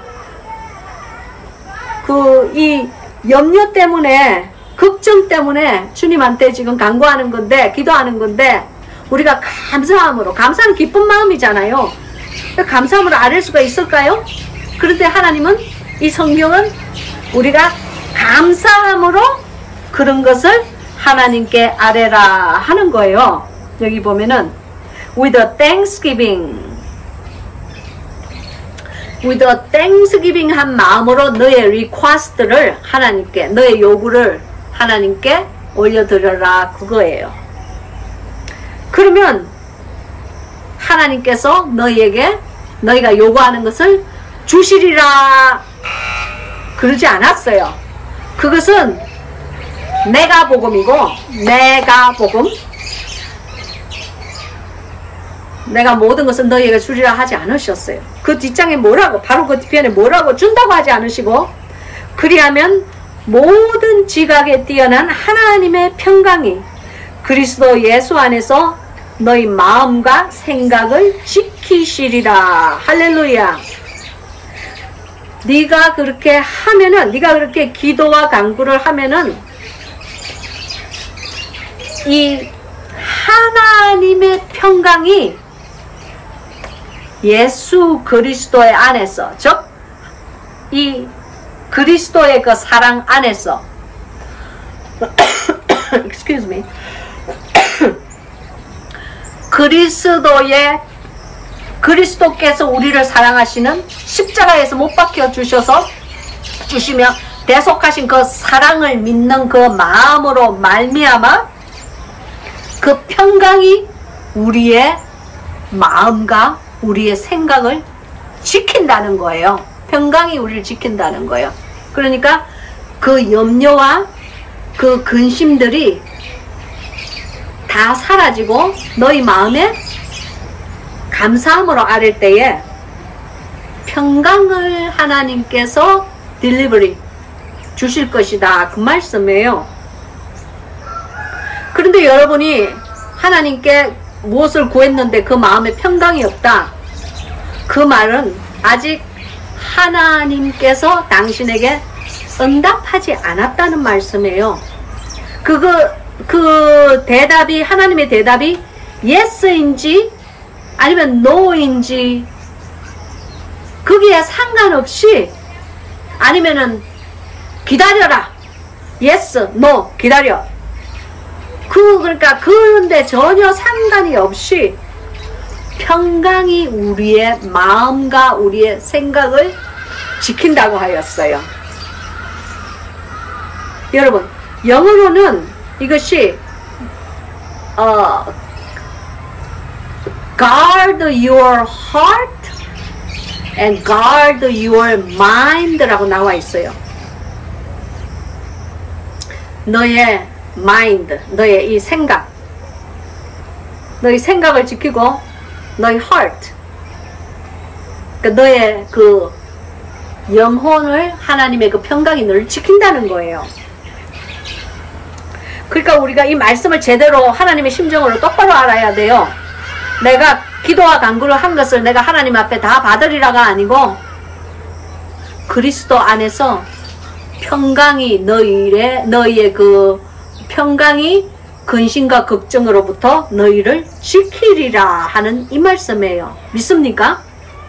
그 이 염려 때문에, 걱정 때문에 주님한테 지금 간구하는 건데, 기도하는 건데, 우리가 감사함으로, 감사는 기쁜 마음이잖아요. 감사함으로 아뢰 수가 있을까요? 그런데 하나님은, 이 성경은 우리가 감사함으로 그런 것을 하나님께 아뢰라 하는 거예요. 여기 보면은 with a thanksgiving, with a thanksgiving 한 마음으로 너의 request를 하나님께, 너의 요구를 하나님께 올려드려라 그거예요. 그러면 하나님께서 너희에게 너희가 요구하는 것을 주시리라 그러지 않았어요. 그것은 내가 복음이고, 내가 복음, 내가 모든 것은 너희에게 주리라 하지 않으셨어요. 그 뒷장에 뭐라고, 바로 그 뒤편에 뭐라고 준다고 하지 않으시고, 그리하면 모든 지각에 뛰어난 하나님의 평강이 그리스도 예수 안에서 너희 마음과 생각을 지키시리라. 할렐루야. 네가 그렇게 하면은, 네가 그렇게 기도와 간구를 하면은 이 하나님의 평강이 예수 그리스도의 안에서, 즉 이 그리스도의 그 사랑 안에서 excuse me 그리스도의 그리스도께서 우리를 사랑하시는, 십자가에서 못 박혀 주셔서 주시며 대속하신 그 사랑을 믿는 그 마음으로 말미암아 그 평강이 우리의 마음과 우리의 생각을 지킨다는 거예요. 평강이 우리를 지킨다는 거예요. 그러니까 그 염려와 그 근심들이 다 사라지고 너희 마음에 감사함으로 아랠 때에 평강을 하나님께서 딜리버리 주실 것이다 그 말씀이에요. 그런데 여러분이 하나님께 무엇을 구했는데 그 마음에 평강이 없다, 그 말은 아직 하나님께서 당신에게 응답하지 않았다는 말씀이에요. 그거 그 대답이, 하나님의 대답이 yes인지 아니면 no인지 거기에 상관없이, 아니면은 기다려라, yes, no, 기다려, 그 그러니까 그런데 전혀 상관이 없이 평강이 우리의 마음과 우리의 생각을 지킨다고 하였어요. 여러분, 영어로는 이것이 어, guard your heart and guard your mind라고 나와 있어요. 너의 mind, 너의 이 생각, 너의 생각을 지키고 너의 heart, 그러니까 너의 그 영혼을 하나님의 그 평강이 늘 지킨다는 거예요. 그러니까 우리가 이 말씀을 제대로 하나님의 심정으로 똑바로 알아야 돼요. 내가 기도와 간구를 한 것을 내가 하나님 앞에 다 받으리라가 아니고 그리스도 안에서 평강이 너희의 너희의 그 평강이 근심과 걱정으로부터 너희를 지키리라 하는 이 말씀이에요. 믿습니까?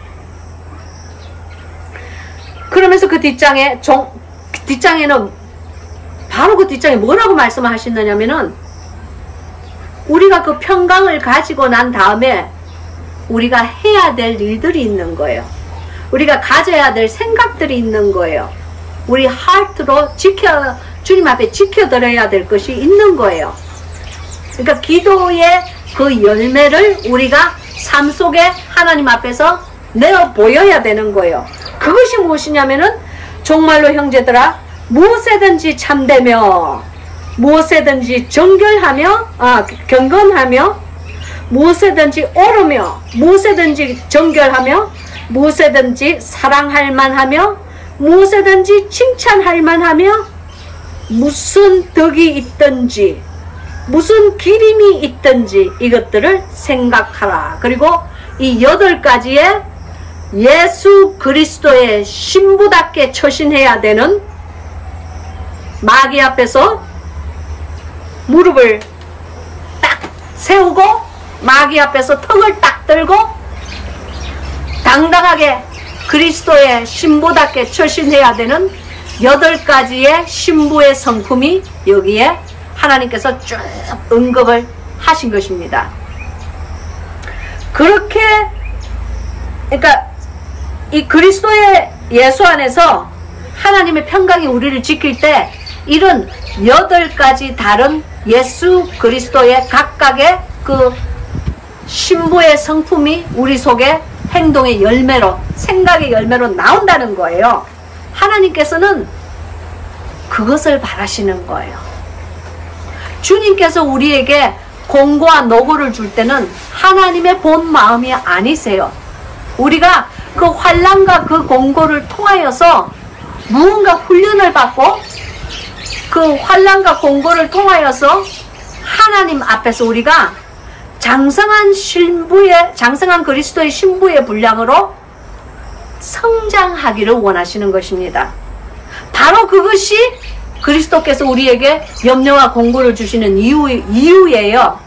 그러면서 그 뒷장에 종, 뒷장에는 바로 그 뒷장에 뭐라고 말씀을 하시느냐면은 우리가 그 평강을 가지고 난 다음에 우리가 해야 될 일들이 있는 거예요. 우리가 가져야 될 생각들이 있는 거예요. 우리 하트로 지켜 주님 앞에 지켜드려야 될 것이 있는 거예요. 그러니까 기도의 그 열매를 우리가 삶 속에 하나님 앞에서 내어 보여야 되는 거예요. 그것이 무엇이냐면은 정말로 형제들아 무엇에든지 참되며 무엇에든지 정결하며 아 경건하며 무엇에든지 옳으며 무엇에든지 정결하며 무엇에든지 사랑할 만하며 무엇에든지 칭찬할 만하며 무슨 덕이 있든지 무슨 기림이 있든지 이것들을 생각하라. 그리고 이 여덟 가지의 예수 그리스도의 신부답게 처신해야 되는 마귀 앞에서 무릎을 딱 세우고 마귀 앞에서 턱을 딱 들고 당당하게 그리스도의 신부답게 처신해야 되는 여덟 가지의 신부의 성품이 여기에 하나님께서 쭉 언급을 하신 것입니다. 그렇게 그러니까 이 그리스도의 예수 안에서 하나님의 평강이 우리를 지킬 때 이런 여덟 가지 다른 예수 그리스도의 각각의 그 신부의 성품이 우리 속에 행동의 열매로 생각의 열매로 나온다는 거예요. 하나님께서는 그것을 바라시는 거예요. 주님께서 우리에게 공고와 노고를 줄 때는 하나님의 본 마음이 아니세요. 우리가 그 환난과 그 공고를 통하여서 무언가 훈련을 받고 그 환난과 공고를 통하여서 하나님 앞에서 우리가 장성한 신부의 장성한 그리스도의 신부의 분량으로 성장하기를 원하시는 것입니다. 바로 그것이 그리스도께서 우리에게 염려와 공고를 주시는 이유, 이유예요.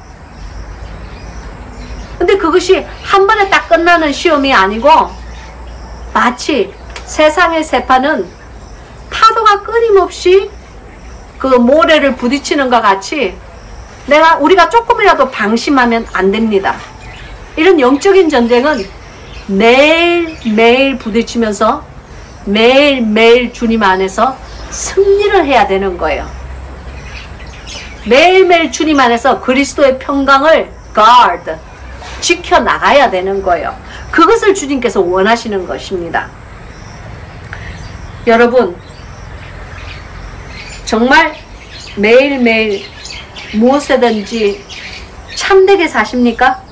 근데 그것이 한 번에 딱 끝나는 시험이 아니고 마치 세상의 세파는 파도가 끊임없이 그 모래를 부딪히는 것 같이 내가 우리가 조금이라도 방심하면 안 됩니다. 이런 영적인 전쟁은 매일매일 부딪히면서 매일매일 주님 안에서 승리를 해야 되는 거예요. 매일매일 주님 안에서 그리스도의 평강을 guard, 지켜나가야 되는 거예요. 그것을 주님께서 원하시는 것입니다. 여러분, 정말 매일매일 무엇이든지 참되게 사십니까?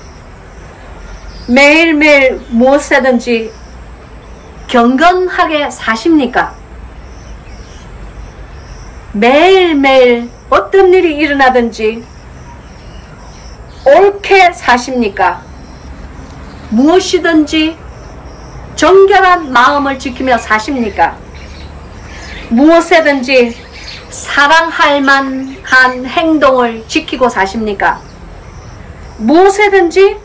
매일매일 무엇이든지 경건하게 사십니까? 매일매일 어떤 일이 일어나든지 옳게 사십니까? 무엇이든지 정결한 마음을 지키며 사십니까? 무엇이든지 사랑할 만한 행동을 지키고 사십니까? 무엇이든지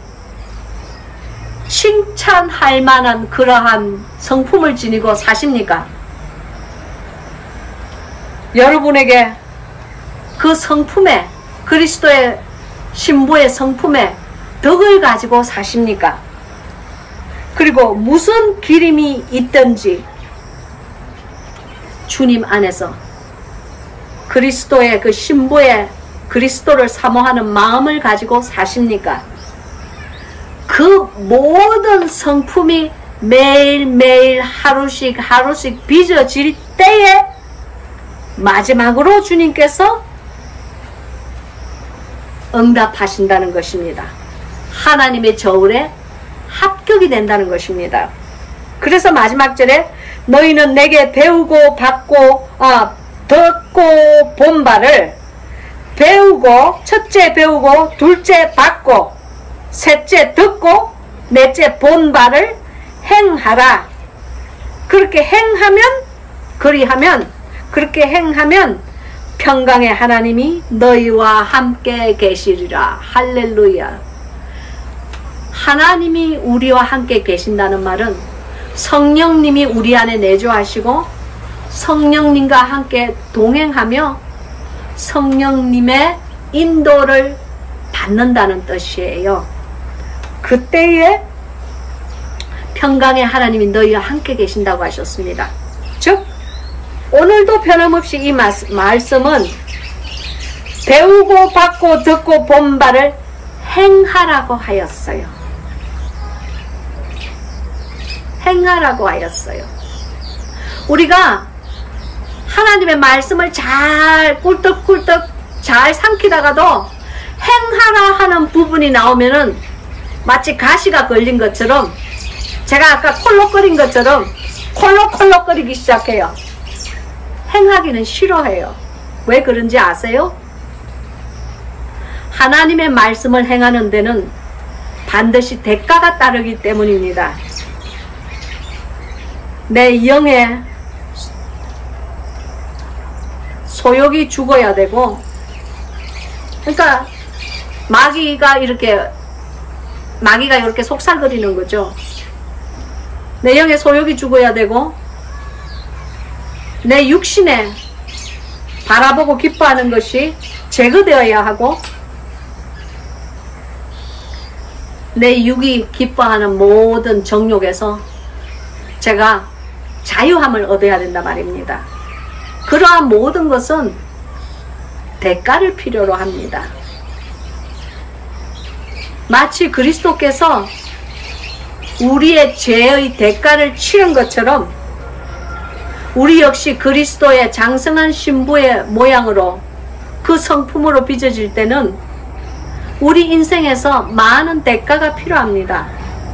칭찬할 만한 그러한 성품을 지니고 사십니까? 여러분에게 그 성품에 그리스도의 신부의 성품에 덕을 가지고 사십니까? 그리고 무슨 기림이 있든지 주님 안에서 그리스도의 그 신부의 그리스도를 사모하는 마음을 가지고 사십니까? 그 모든 성품이 매일매일 하루씩 하루씩 빚어질 때에 마지막으로 주님께서 응답하신다는 것입니다. 하나님의 저울에 합격이 된다는 것입니다. 그래서 마지막 절에 너희는 내게 배우고 받고 아, 듣고 본 바를 배우고 첫째 배우고 둘째 받고 셋째 듣고 넷째 본 바를 행하라. 그렇게 행하면 그리하면 그렇게 행하면 평강의 하나님이 너희와 함께 계시리라. 할렐루야. 하나님이 우리와 함께 계신다는 말은 성령님이 우리 안에 내주하시고 성령님과 함께 동행하며 성령님의 인도를 받는다는 뜻이에요. 그때에 평강의 하나님이 너희와 함께 계신다고 하셨습니다. 즉 오늘도 변함없이 이 말씀은 배우고 받고 듣고 본 바를 행하라고 하였어요. 행하라고 하였어요. 우리가 하나님의 말씀을 잘 꿀떡꿀떡 잘 삼키다가도 행하라 하는 부분이 나오면은 마치 가시가 걸린 것처럼 제가 아까 콜록거린 것처럼 콜록콜록거리기 시작해요. 행하기는 싫어해요. 왜 그런지 아세요? 하나님의 말씀을 행하는 데는 반드시 대가가 따르기 때문입니다. 내 영에 소욕이 죽어야 되고, 그러니까 마귀가 이렇게 마귀가 이렇게 속살거리는 거죠. 내 영의 소욕이 죽어야 되고 내 육신에 바라보고 기뻐하는 것이 제거되어야 하고 내 육이 기뻐하는 모든 정욕에서 제가 자유함을 얻어야 된다 말입니다. 그러한 모든 것은 대가를 필요로 합니다. 마치 그리스도께서 우리의 죄의 대가를 치른 것처럼 우리 역시 그리스도의 장성한 신부의 모양으로 그 성품으로 빚어질 때는 우리 인생에서 많은 대가가 필요합니다.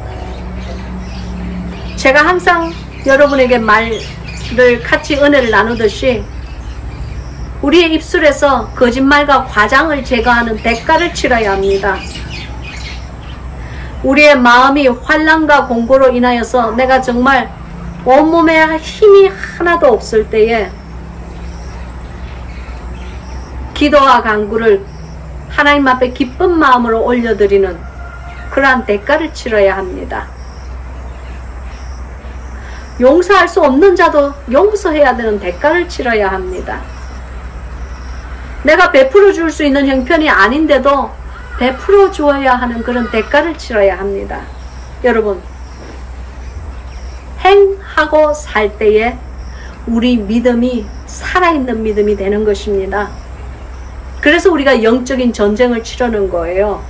제가 항상 여러분에게 말을 같이 은혜를 나누듯이 우리의 입술에서 거짓말과 과장을 제거하는 대가를 치러야 합니다. 우리의 마음이 환난과 공고로 인하여서 내가 정말 온몸에 힘이 하나도 없을 때에 기도와 간구를 하나님 앞에 기쁜 마음으로 올려드리는 그러한 대가를 치러야 합니다. 용서할 수 없는 자도 용서해야 되는 대가를 치러야 합니다. 내가 베풀어 줄 수 있는 형편이 아닌데도 베풀어 주어야 하는 그런 대가를 치러야 합니다. 여러분, 행하고 살 때에 우리 믿음이 살아있는 믿음이 되는 것입니다. 그래서 우리가 영적인 전쟁을 치르는 거예요.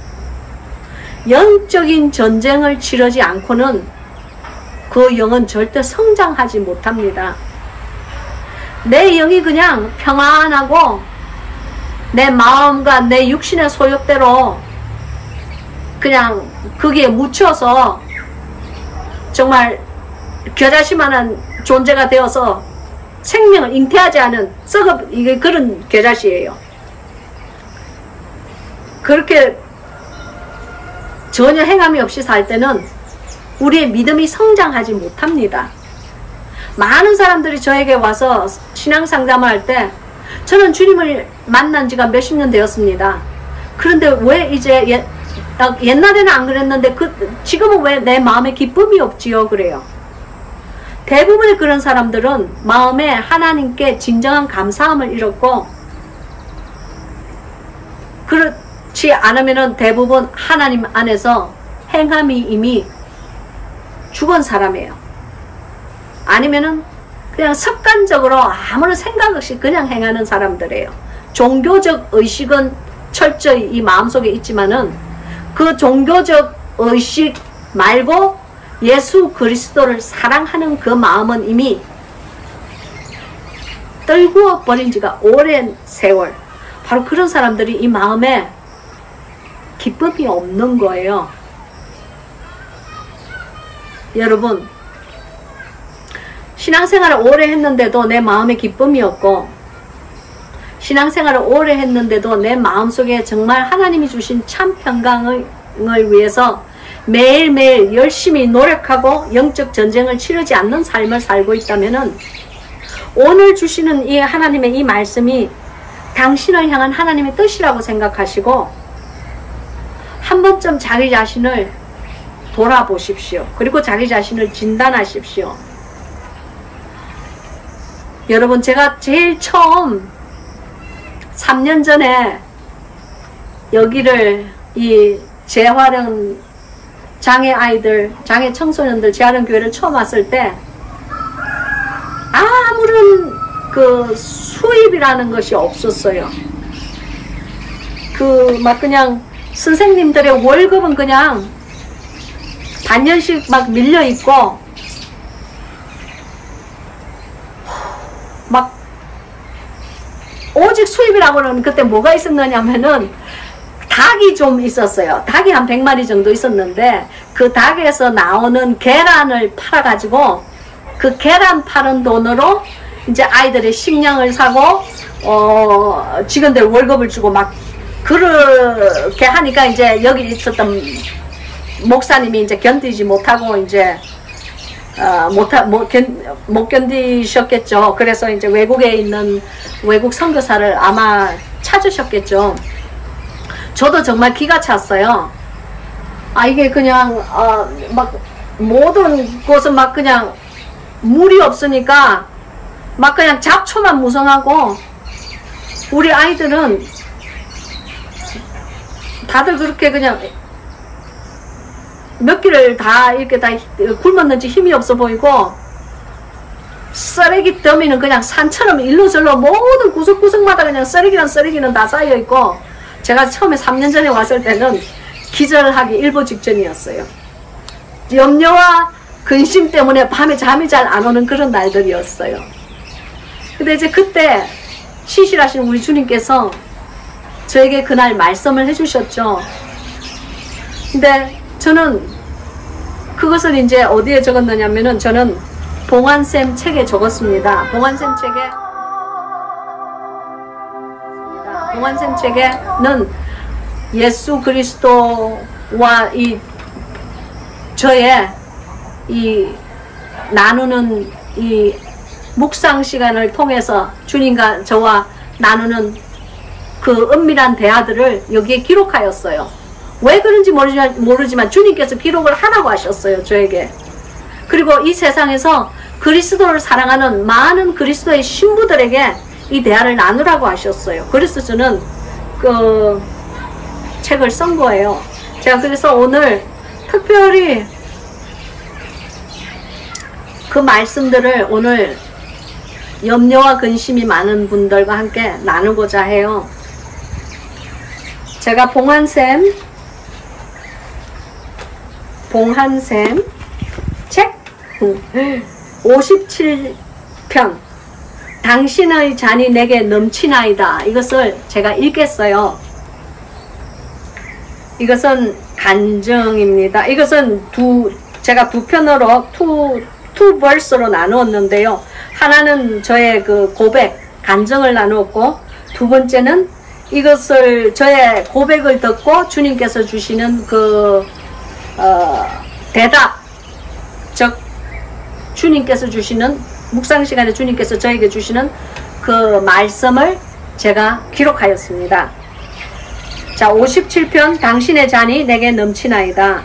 영적인 전쟁을 치르지 않고는 그 영은 절대 성장하지 못합니다. 내 영이 그냥 평안하고 내 마음과 내 육신의 소욕대로 그냥 거기에 묻혀서 정말 겨자씨만한 존재가 되어서 생명을 잉태하지 않은 썩어 이게 그런 겨자씨예요. 그렇게 전혀 행함이 없이 살 때는 우리의 믿음이 성장하지 못합니다. 많은 사람들이 저에게 와서 신앙 상담을 할 때 저는 주님을 만난 지가 몇십 년 되었습니다. 그런데 왜 이제 옛, 옛날에는 안 그랬는데 그, 지금은 왜 내 마음에 기쁨이 없지요? 그래요. 대부분의 그런 사람들은 마음에 하나님께 진정한 감사함을 잃었고 그렇지 않으면 대부분 하나님 안에서 행함이 이미 죽은 사람이에요. 아니면은 그냥 습관적으로 아무런 생각 없이 그냥 행하는 사람들이에요. 종교적 의식은 철저히 이 마음속에 있지만은 그 종교적 의식 말고 예수 그리스도를 사랑하는 그 마음은 이미 떨구어 버린 지가 오랜 세월. 바로 그런 사람들이 이 마음에 기쁨이 없는 거예요. 여러분, 신앙생활을 오래 했는데도 내 마음에 기쁨이 없고, 신앙생활을 오래 했는데도 내 마음속에 정말 하나님이 주신 참 평강을 위해서 매일매일 열심히 노력하고 영적 전쟁을 치르지 않는 삶을 살고 있다면은, 오늘 주시는 이 하나님의 이 말씀이 당신을 향한 하나님의 뜻이라고 생각하시고 한 번쯤 자기 자신을 돌아보십시오. 그리고 자기 자신을 진단하십시오. 여러분, 제가 제일 처음 삼 년 전에 여기를 이 재활용 장애 아이들, 장애 청소년들 재활용 교회를 처음 왔을 때 아무런 그 수입이라는 것이 없었어요. 그 막 그냥 선생님들의 월급은 그냥 반년씩 막 밀려 있고 막 오직 수입이라고는 그때 뭐가 있었느냐면은 닭이 좀 있었어요. 닭이 한 백 마리 정도 있었는데 그 닭에서 나오는 계란을 팔아가지고 그 계란 파는 돈으로 이제 아이들의 식량을 사고 어 직원들 월급을 주고 막 그렇게 하니까 이제 여기 있었던 목사님이 이제 견디지 못하고 이제 어, 못, 못, 견, 못 견디셨겠죠. 그래서 이제 외국에 있는 외국 선교사를 아마 찾으셨겠죠. 저도 정말 기가 찼어요. 아, 이게 그냥, 어, 막, 모든 곳은 막 그냥 물이 없으니까 막 그냥 잡초만 무성하고 우리 아이들은 다들 그렇게 그냥 몇 끼를 다 이렇게 다 굶었는지 힘이 없어 보이고 쓰레기 더미는 그냥 산처럼 일로절로 모든 구석구석마다 그냥 쓰레기랑 쓰레기는 다 쌓여있고 제가 처음에 삼 년 전에 왔을 때는 기절하기 일보 직전이었어요. 염려와 근심 때문에 밤에 잠이 잘 안 오는 그런 날들이었어요. 근데 이제 그때 신실하신 우리 주님께서 저에게 그날 말씀을 해주셨죠. 근데 저는 그것을 이제 어디에 적었느냐면은 저는 봉환쌤 책에 적었습니다. 봉환쌤 책에 봉환쌤 책에는 예수 그리스도와 이 저의 이 나누는 이 묵상 시간을 통해서 주님과 저와 나누는 그 은밀한 대화들을 여기에 기록하였어요. 왜 그런지 모르지만, 모르지만 주님께서 기록을 하라고 하셨어요, 저에게. 그리고 이 세상에서 그리스도를 사랑하는 많은 그리스도의 신부들에게 이 대화를 나누라고 하셨어요. 그래서 저는 그 책을 쓴 거예요. 제가 그래서 오늘 특별히 그 말씀들을 오늘 염려와 근심이 많은 분들과 함께 나누고자 해요. 제가 봉환쌤 봉환쌤 책 오십칠 편 당신의 잔이 내게 넘치나이다, 이것을 제가 읽겠어요. 이것은 간증입니다. 이것은 두 제가 두 편으로 투, 투 벌스로 나누었는데요. 하나는 저의 그 고백, 간증을 나누었고, 두 번째는 이것을 저의 고백을 듣고 주님께서 주시는 그 어, 대답, 즉 주님께서 주시는 묵상 시간에 주님께서 저에게 주시는 그 말씀을 제가 기록하였습니다. 자, 오십칠 편 당신의 잔이 내게 넘치나이다.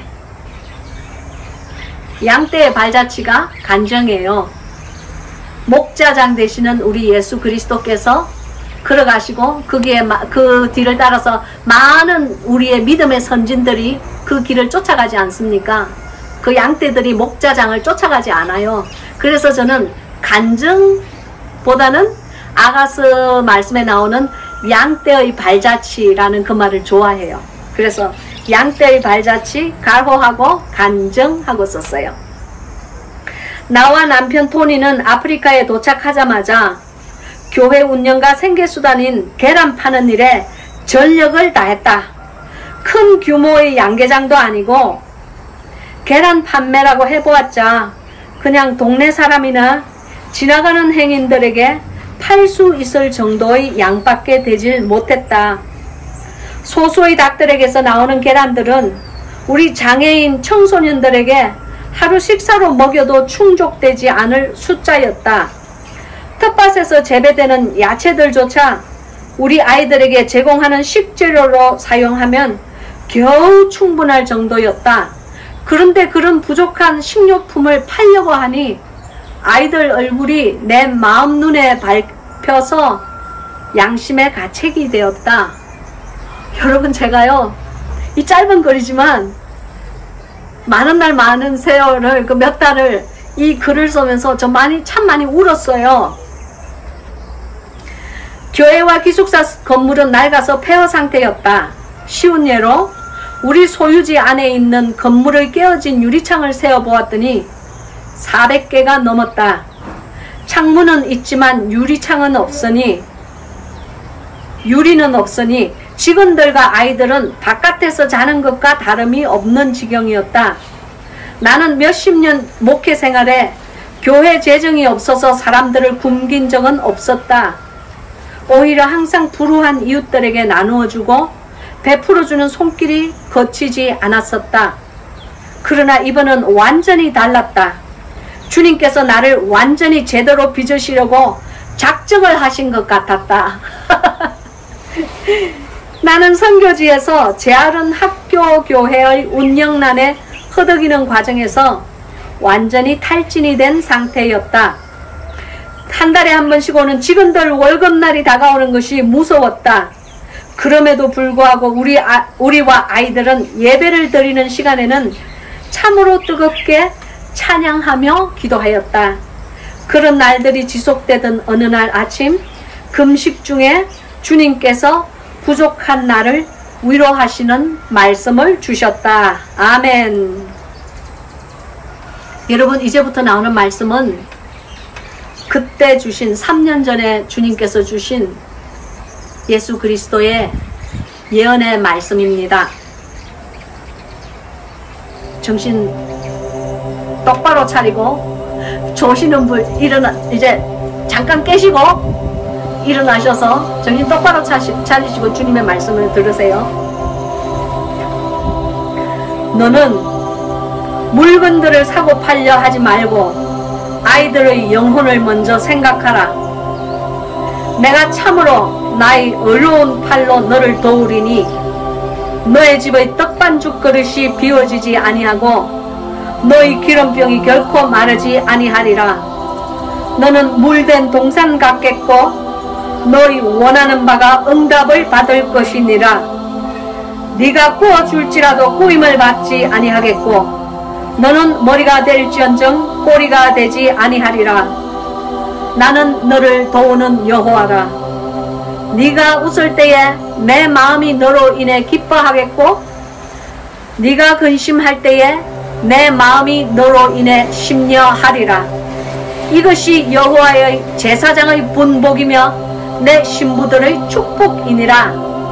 양떼의 발자취가 간증이에요. 목자장 되시는 우리 예수 그리스도께서 걸어가시고 거기에 그 뒤를 따라서 많은 우리의 믿음의 선진들이 그 길을 쫓아가지 않습니까? 그 양떼들이 목자장을 쫓아가지 않아요. 그래서 저는 간증보다는 아가서 말씀에 나오는 양떼의 발자취라는 그 말을 좋아해요. 그래서 양떼의 발자취 가호하고 간정하고 썼어요. 나와 남편 토니는 아프리카에 도착하자마자 교회 운영과 생계수단인 계란 파는 일에 전력을 다했다. 큰 규모의 양계장도 아니고 계란 판매라고 해보았자 그냥 동네 사람이나 지나가는 행인들에게 팔 수 있을 정도의 양밖에 되질 못했다. 소수의 닭들에게서 나오는 계란들은 우리 장애인 청소년들에게 하루 식사로 먹여도 충족되지 않을 숫자였다. 텃밭에서 재배되는 야채들조차 우리 아이들에게 제공하는 식재료로 사용하면 겨우 충분할 정도였다. 그런데 그런 부족한 식료품을 팔려고 하니 아이들 얼굴이 내 마음 눈에 밟혀서 양심의 가책이 되었다. 여러분, 제가요 이 짧은 글이지만 많은 날 많은 세월을 그 몇 달을 이 글을 쓰면서 저 많이 참 많이 울었어요. 교회와 기숙사 건물은 낡아서 폐허 상태였다. 쉬운 예로 우리 소유지 안에 있는 건물의 깨어진 유리창을 세어보았더니 사백 개가 넘었다. 창문은 있지만 유리창은 없으니 유리는 없으니 직원들과 아이들은 바깥에서 자는 것과 다름이 없는 지경이었다. 나는 몇십 년 목회 생활에 교회 재정이 없어서 사람들을 굶긴 적은 없었다. 오히려 항상 불우한 이웃들에게 나누어주고 베풀어주는 손길이 거치지 않았었다. 그러나 이번은 완전히 달랐다. 주님께서 나를 완전히 제대로 빚으시려고 작정을 하신 것 같았다. 나는 선교지에서 제아른 학교 교회의 운영난에 허덕이는 과정에서 완전히 탈진이 된 상태였다. 한 달에 한 번씩 오는 직원들 월급날이 다가오는 것이 무서웠다. 그럼에도 불구하고 우리 아, 우리와 아이들은 예배를 드리는 시간에는 참으로 뜨겁게 찬양하며 기도하였다. 그런 날들이 지속되던 어느 날 아침 금식 중에 주님께서 부족한 나를 위로하시는 말씀을 주셨다. 아멘. 여러분, 이제부터 나오는 말씀은 그때 주신 삼 년 전에 주님께서 주신 예수 그리스도의 예언의 말씀입니다. 정신 똑바로 차리고 조시는 분 일어나 이제 잠깐 깨시고 일어나셔서 정신 똑바로 차시, 차리시고 주님의 말씀을 들으세요. 너는 물건들을 사고 팔려 하지 말고 아이들의 영혼을 먼저 생각하라. 내가 참으로 나의 어려운 팔로 너를 도우리니 너의 집의 떡반죽 그릇이 비워지지 아니하고 너의 기름병이 결코 마르지 아니하리라. 너는 물된 동산 같겠고 너의 원하는 바가 응답을 받을 것이니라. 네가 구워줄지라도 구임을 받지 아니하겠고 너는 머리가 될지언정 꼬리가 되지 아니하리라. 나는 너를 도우는 여호와라. 네가 웃을 때에 내 마음이 너로 인해 기뻐하겠고 네가 근심할 때에 내 마음이 너로 인해 심려하리라. 이것이 여호와의 제사장의 분복이며 내 신부들의 축복이니라.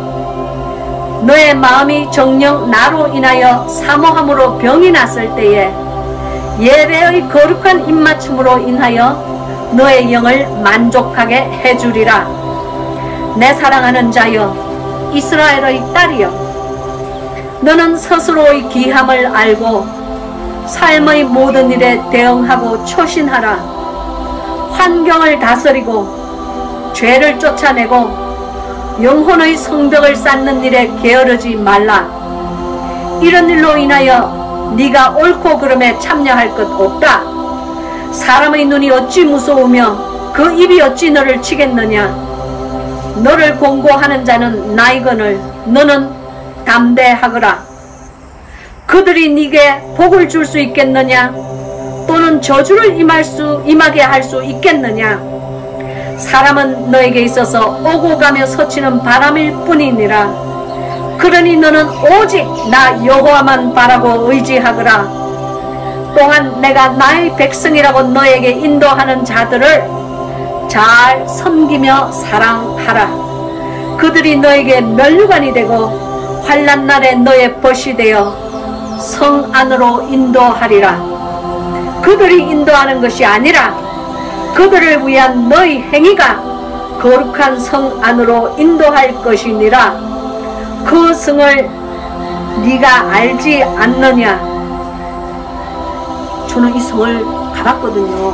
너의 마음이 정녕 나로 인하여 사모함으로 병이 났을 때에 예배의 거룩한 입맞춤으로 인하여 너의 영을 만족하게 해주리라. 내 사랑하는 자여, 이스라엘의 딸이여, 너는 스스로의 기함을 알고 삶의 모든 일에 대응하고 초신하라. 환경을 다스리고 죄를 쫓아내고 영혼의 성벽을 쌓는 일에 게으르지 말라. 이런 일로 인하여 네가 옳고 그름에 참여할 것 없다. 사람의 눈이 어찌 무서우며 그 입이 어찌 너를 치겠느냐. 너를 공고하는 자는 나이거늘 너는 담대하거라. 그들이 네게 복을 줄 수 있겠느냐 또는 저주를 임할 수, 임하게 할 수 있겠느냐. 사람은 너에게 있어서 오고 가며 서치는 바람일 뿐이니라. 그러니 너는 오직 나 여호와만 바라고 의지하거라. 또한 내가 나의 백성이라고 너에게 인도하는 자들을 잘 섬기며 사랑하라. 그들이 너에게 면류관이 되고 환난 날에 너의 벗이 되어 성 안으로 인도하리라. 그들이 인도하는 것이 아니라 그들을 위한 너의 행위가 거룩한 성 안으로 인도할 것이니라. 그 성을 네가 알지 않느냐? 저는 이 성을 가봤거든요.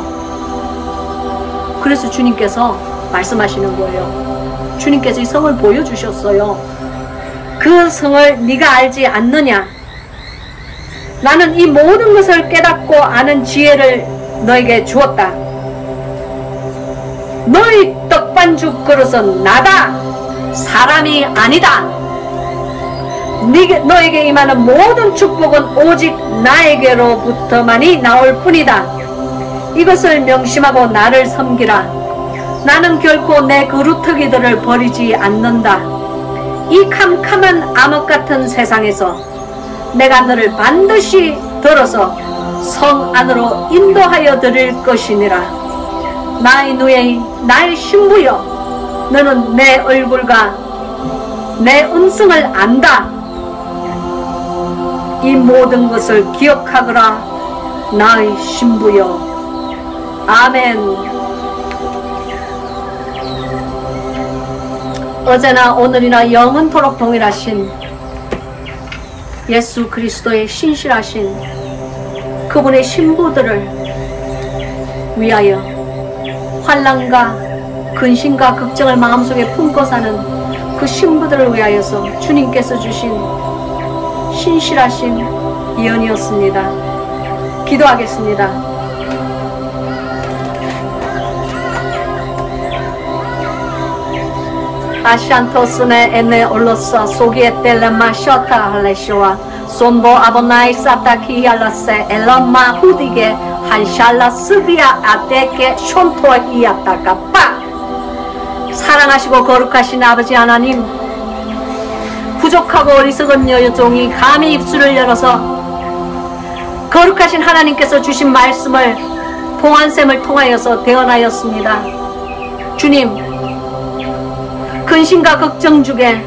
그래서 주님께서 말씀하시는 거예요. 주님께서 이 성을 보여주셨어요. 그 성을 네가 알지 않느냐? 나는 이 모든 것을 깨닫고 아는 지혜를 너에게 주었다. 너의 떡반죽 그릇은 나다. 사람이 아니다. 너에게 임하는 모든 축복은 오직 나에게로부터만이 나올 뿐이다. 이것을 명심하고 나를 섬기라. 나는 결코 내 그루터기들을 버리지 않는다. 이 캄캄한 암흑 같은 세상에서 내가 너를 반드시 들어서 성 안으로 인도하여 드릴 것이니라. 나의 누이, 나의 신부여, 너는 내 얼굴과 내 음성을 안다. 이 모든 것을 기억하거라, 나의 신부여. 아멘. 어제나 오늘이나 영원토록 동일하신 예수 그리스도의 신실하신 그분의 신부들을 위하여 환난과 근심과 걱정을 마음속에 품고 사는 그 신부들을 위하여서 주님께서 주신 신실하신 예언이었습니다. 기도하겠습니다. 아샨토스네 에네 올로사 소기에 텔레마 쇼타 할레쇼아 솜보 아보나이 사타키 할라세 엘람마 후디게 한샬라 스비아 아테케 숀토 이아타카파. 사랑하시고 거룩하신 아버지 하나님, 부족하고 어리석은 여종이 감히 입술을 열어서 거룩하신 하나님께서 주신 말씀을 봉안샘을 통하여서 대언하였습니다. 주님, 근심과 걱정 중에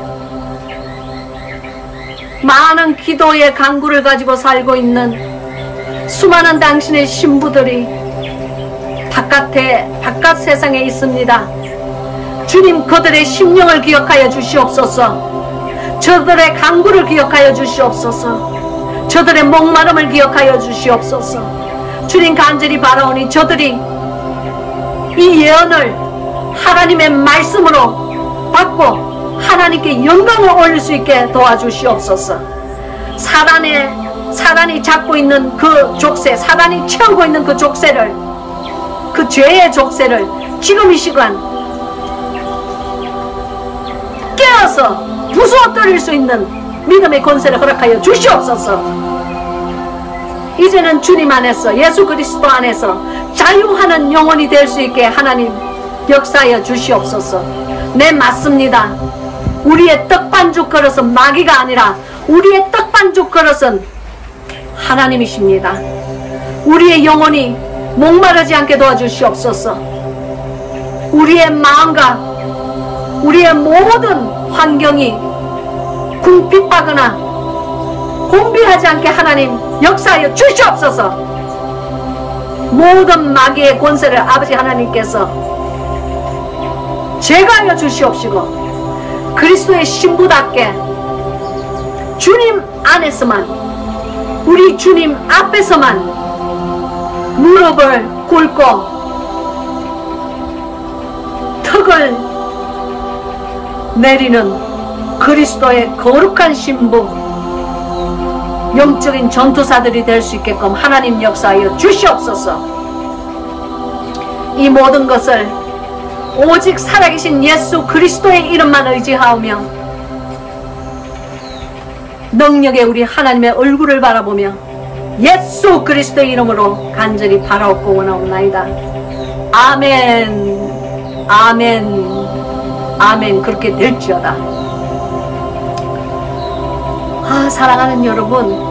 많은 기도의 간구를 가지고 살고 있는 수많은 당신의 신부들이 바깥에 바깥 세상에 있습니다. 주님, 그들의 심령을 기억하여 주시옵소서. 저들의 간구를 기억하여 주시옵소서. 저들의 목마름을 기억하여 주시옵소서. 주님, 간절히 바라오니 저들이 이 예언을 하나님의 말씀으로 받고 하나님께 영광을 올릴 수 있게 도와주시옵소서. 사단의, 사단이 잡고 있는 그 족쇄, 사단이 채우고 있는 그 족쇄를, 그 죄의 족쇄를 지금 이 시간 깨어서 부수어뜨릴 수 있는 믿음의 권세를 허락하여 주시옵소서. 이제는 주님 안에서, 예수 그리스도 안에서 자유하는 영혼이 될 수 있게 하나님 역사하여 주시옵소서. 네, 맞습니다. 우리의 떡반죽 그릇은 마귀가 아니라 우리의 떡반죽 그릇은 하나님이십니다. 우리의 영혼이 목마르지 않게 도와주시옵소서. 우리의 마음과 우리의 모든 환경이 궁핍하거나 곤비하지 않게 하나님 역사하여 주시옵소서. 모든 마귀의 권세를 아버지 하나님께서 제거하여 주시옵시고 그리스도의 신부답게 주님 안에서만, 우리 주님 앞에서만 무릎을 꿇고 턱을 내리는 그리스도의 거룩한 신부, 영적인 전투사들이 될 수 있게끔 하나님 역사하여 주시옵소서. 이 모든 것을 오직 살아계신 예수 그리스도의 이름만 의지하오며 능력의 우리 하나님의 얼굴을 바라보며 예수 그리스도의 이름으로 간절히 바라옵고 원하옵나이다. 아멘, 아멘, 아멘. 그렇게 될지어다. 아, 사랑하는 여러분,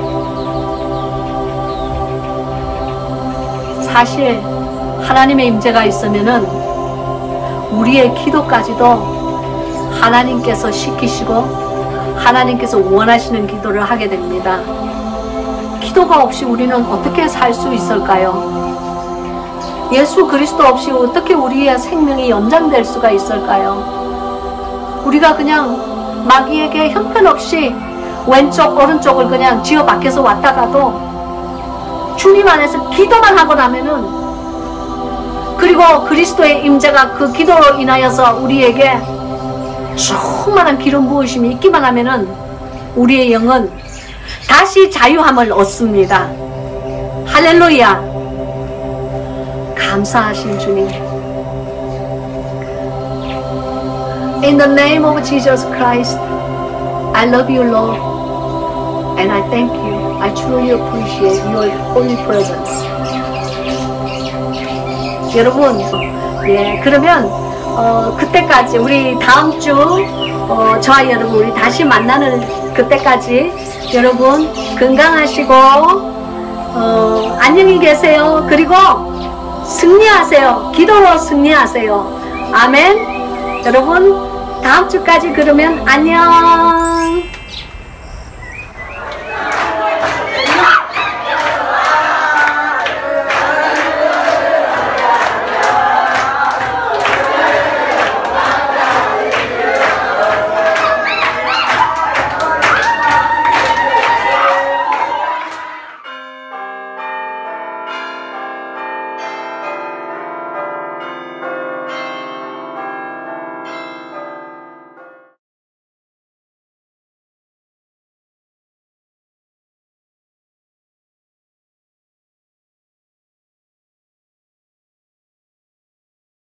사실 하나님의 임재가 있으면은 우리의 기도까지도 하나님께서 시키시고 하나님께서 원하시는 기도를 하게 됩니다. 기도가 없이 우리는 어떻게 살 수 있을까요? 예수 그리스도 없이 어떻게 우리의 생명이 연장될 수가 있을까요? 우리가 그냥 마귀에게 형편없이 왼쪽 오른쪽을 그냥 지어 밖에서 왔다 가도 주님 안에서 기도만 하고 나면은, 그리고 그리스도의 임재가 그 기도로 인하여서 우리에게 충만한 기름 부으심이 있기만 하면은 우리의 영은 다시 자유함을 얻습니다. 할렐루야. 감사하신 주님. In the name of Jesus Christ, I love you, Lord, and I thank you. I truly appreciate your holy presence. 여러분, 예, 그러면 어, 그때까지 우리 다음 주 어, 저와 여러분 우리 다시 만나는 그때까지 여러분 건강하시고 어, 안녕히 계세요. 그리고 승리하세요. 기도로 승리하세요. 아멘. 여러분 다음 주까지 그러면 안녕.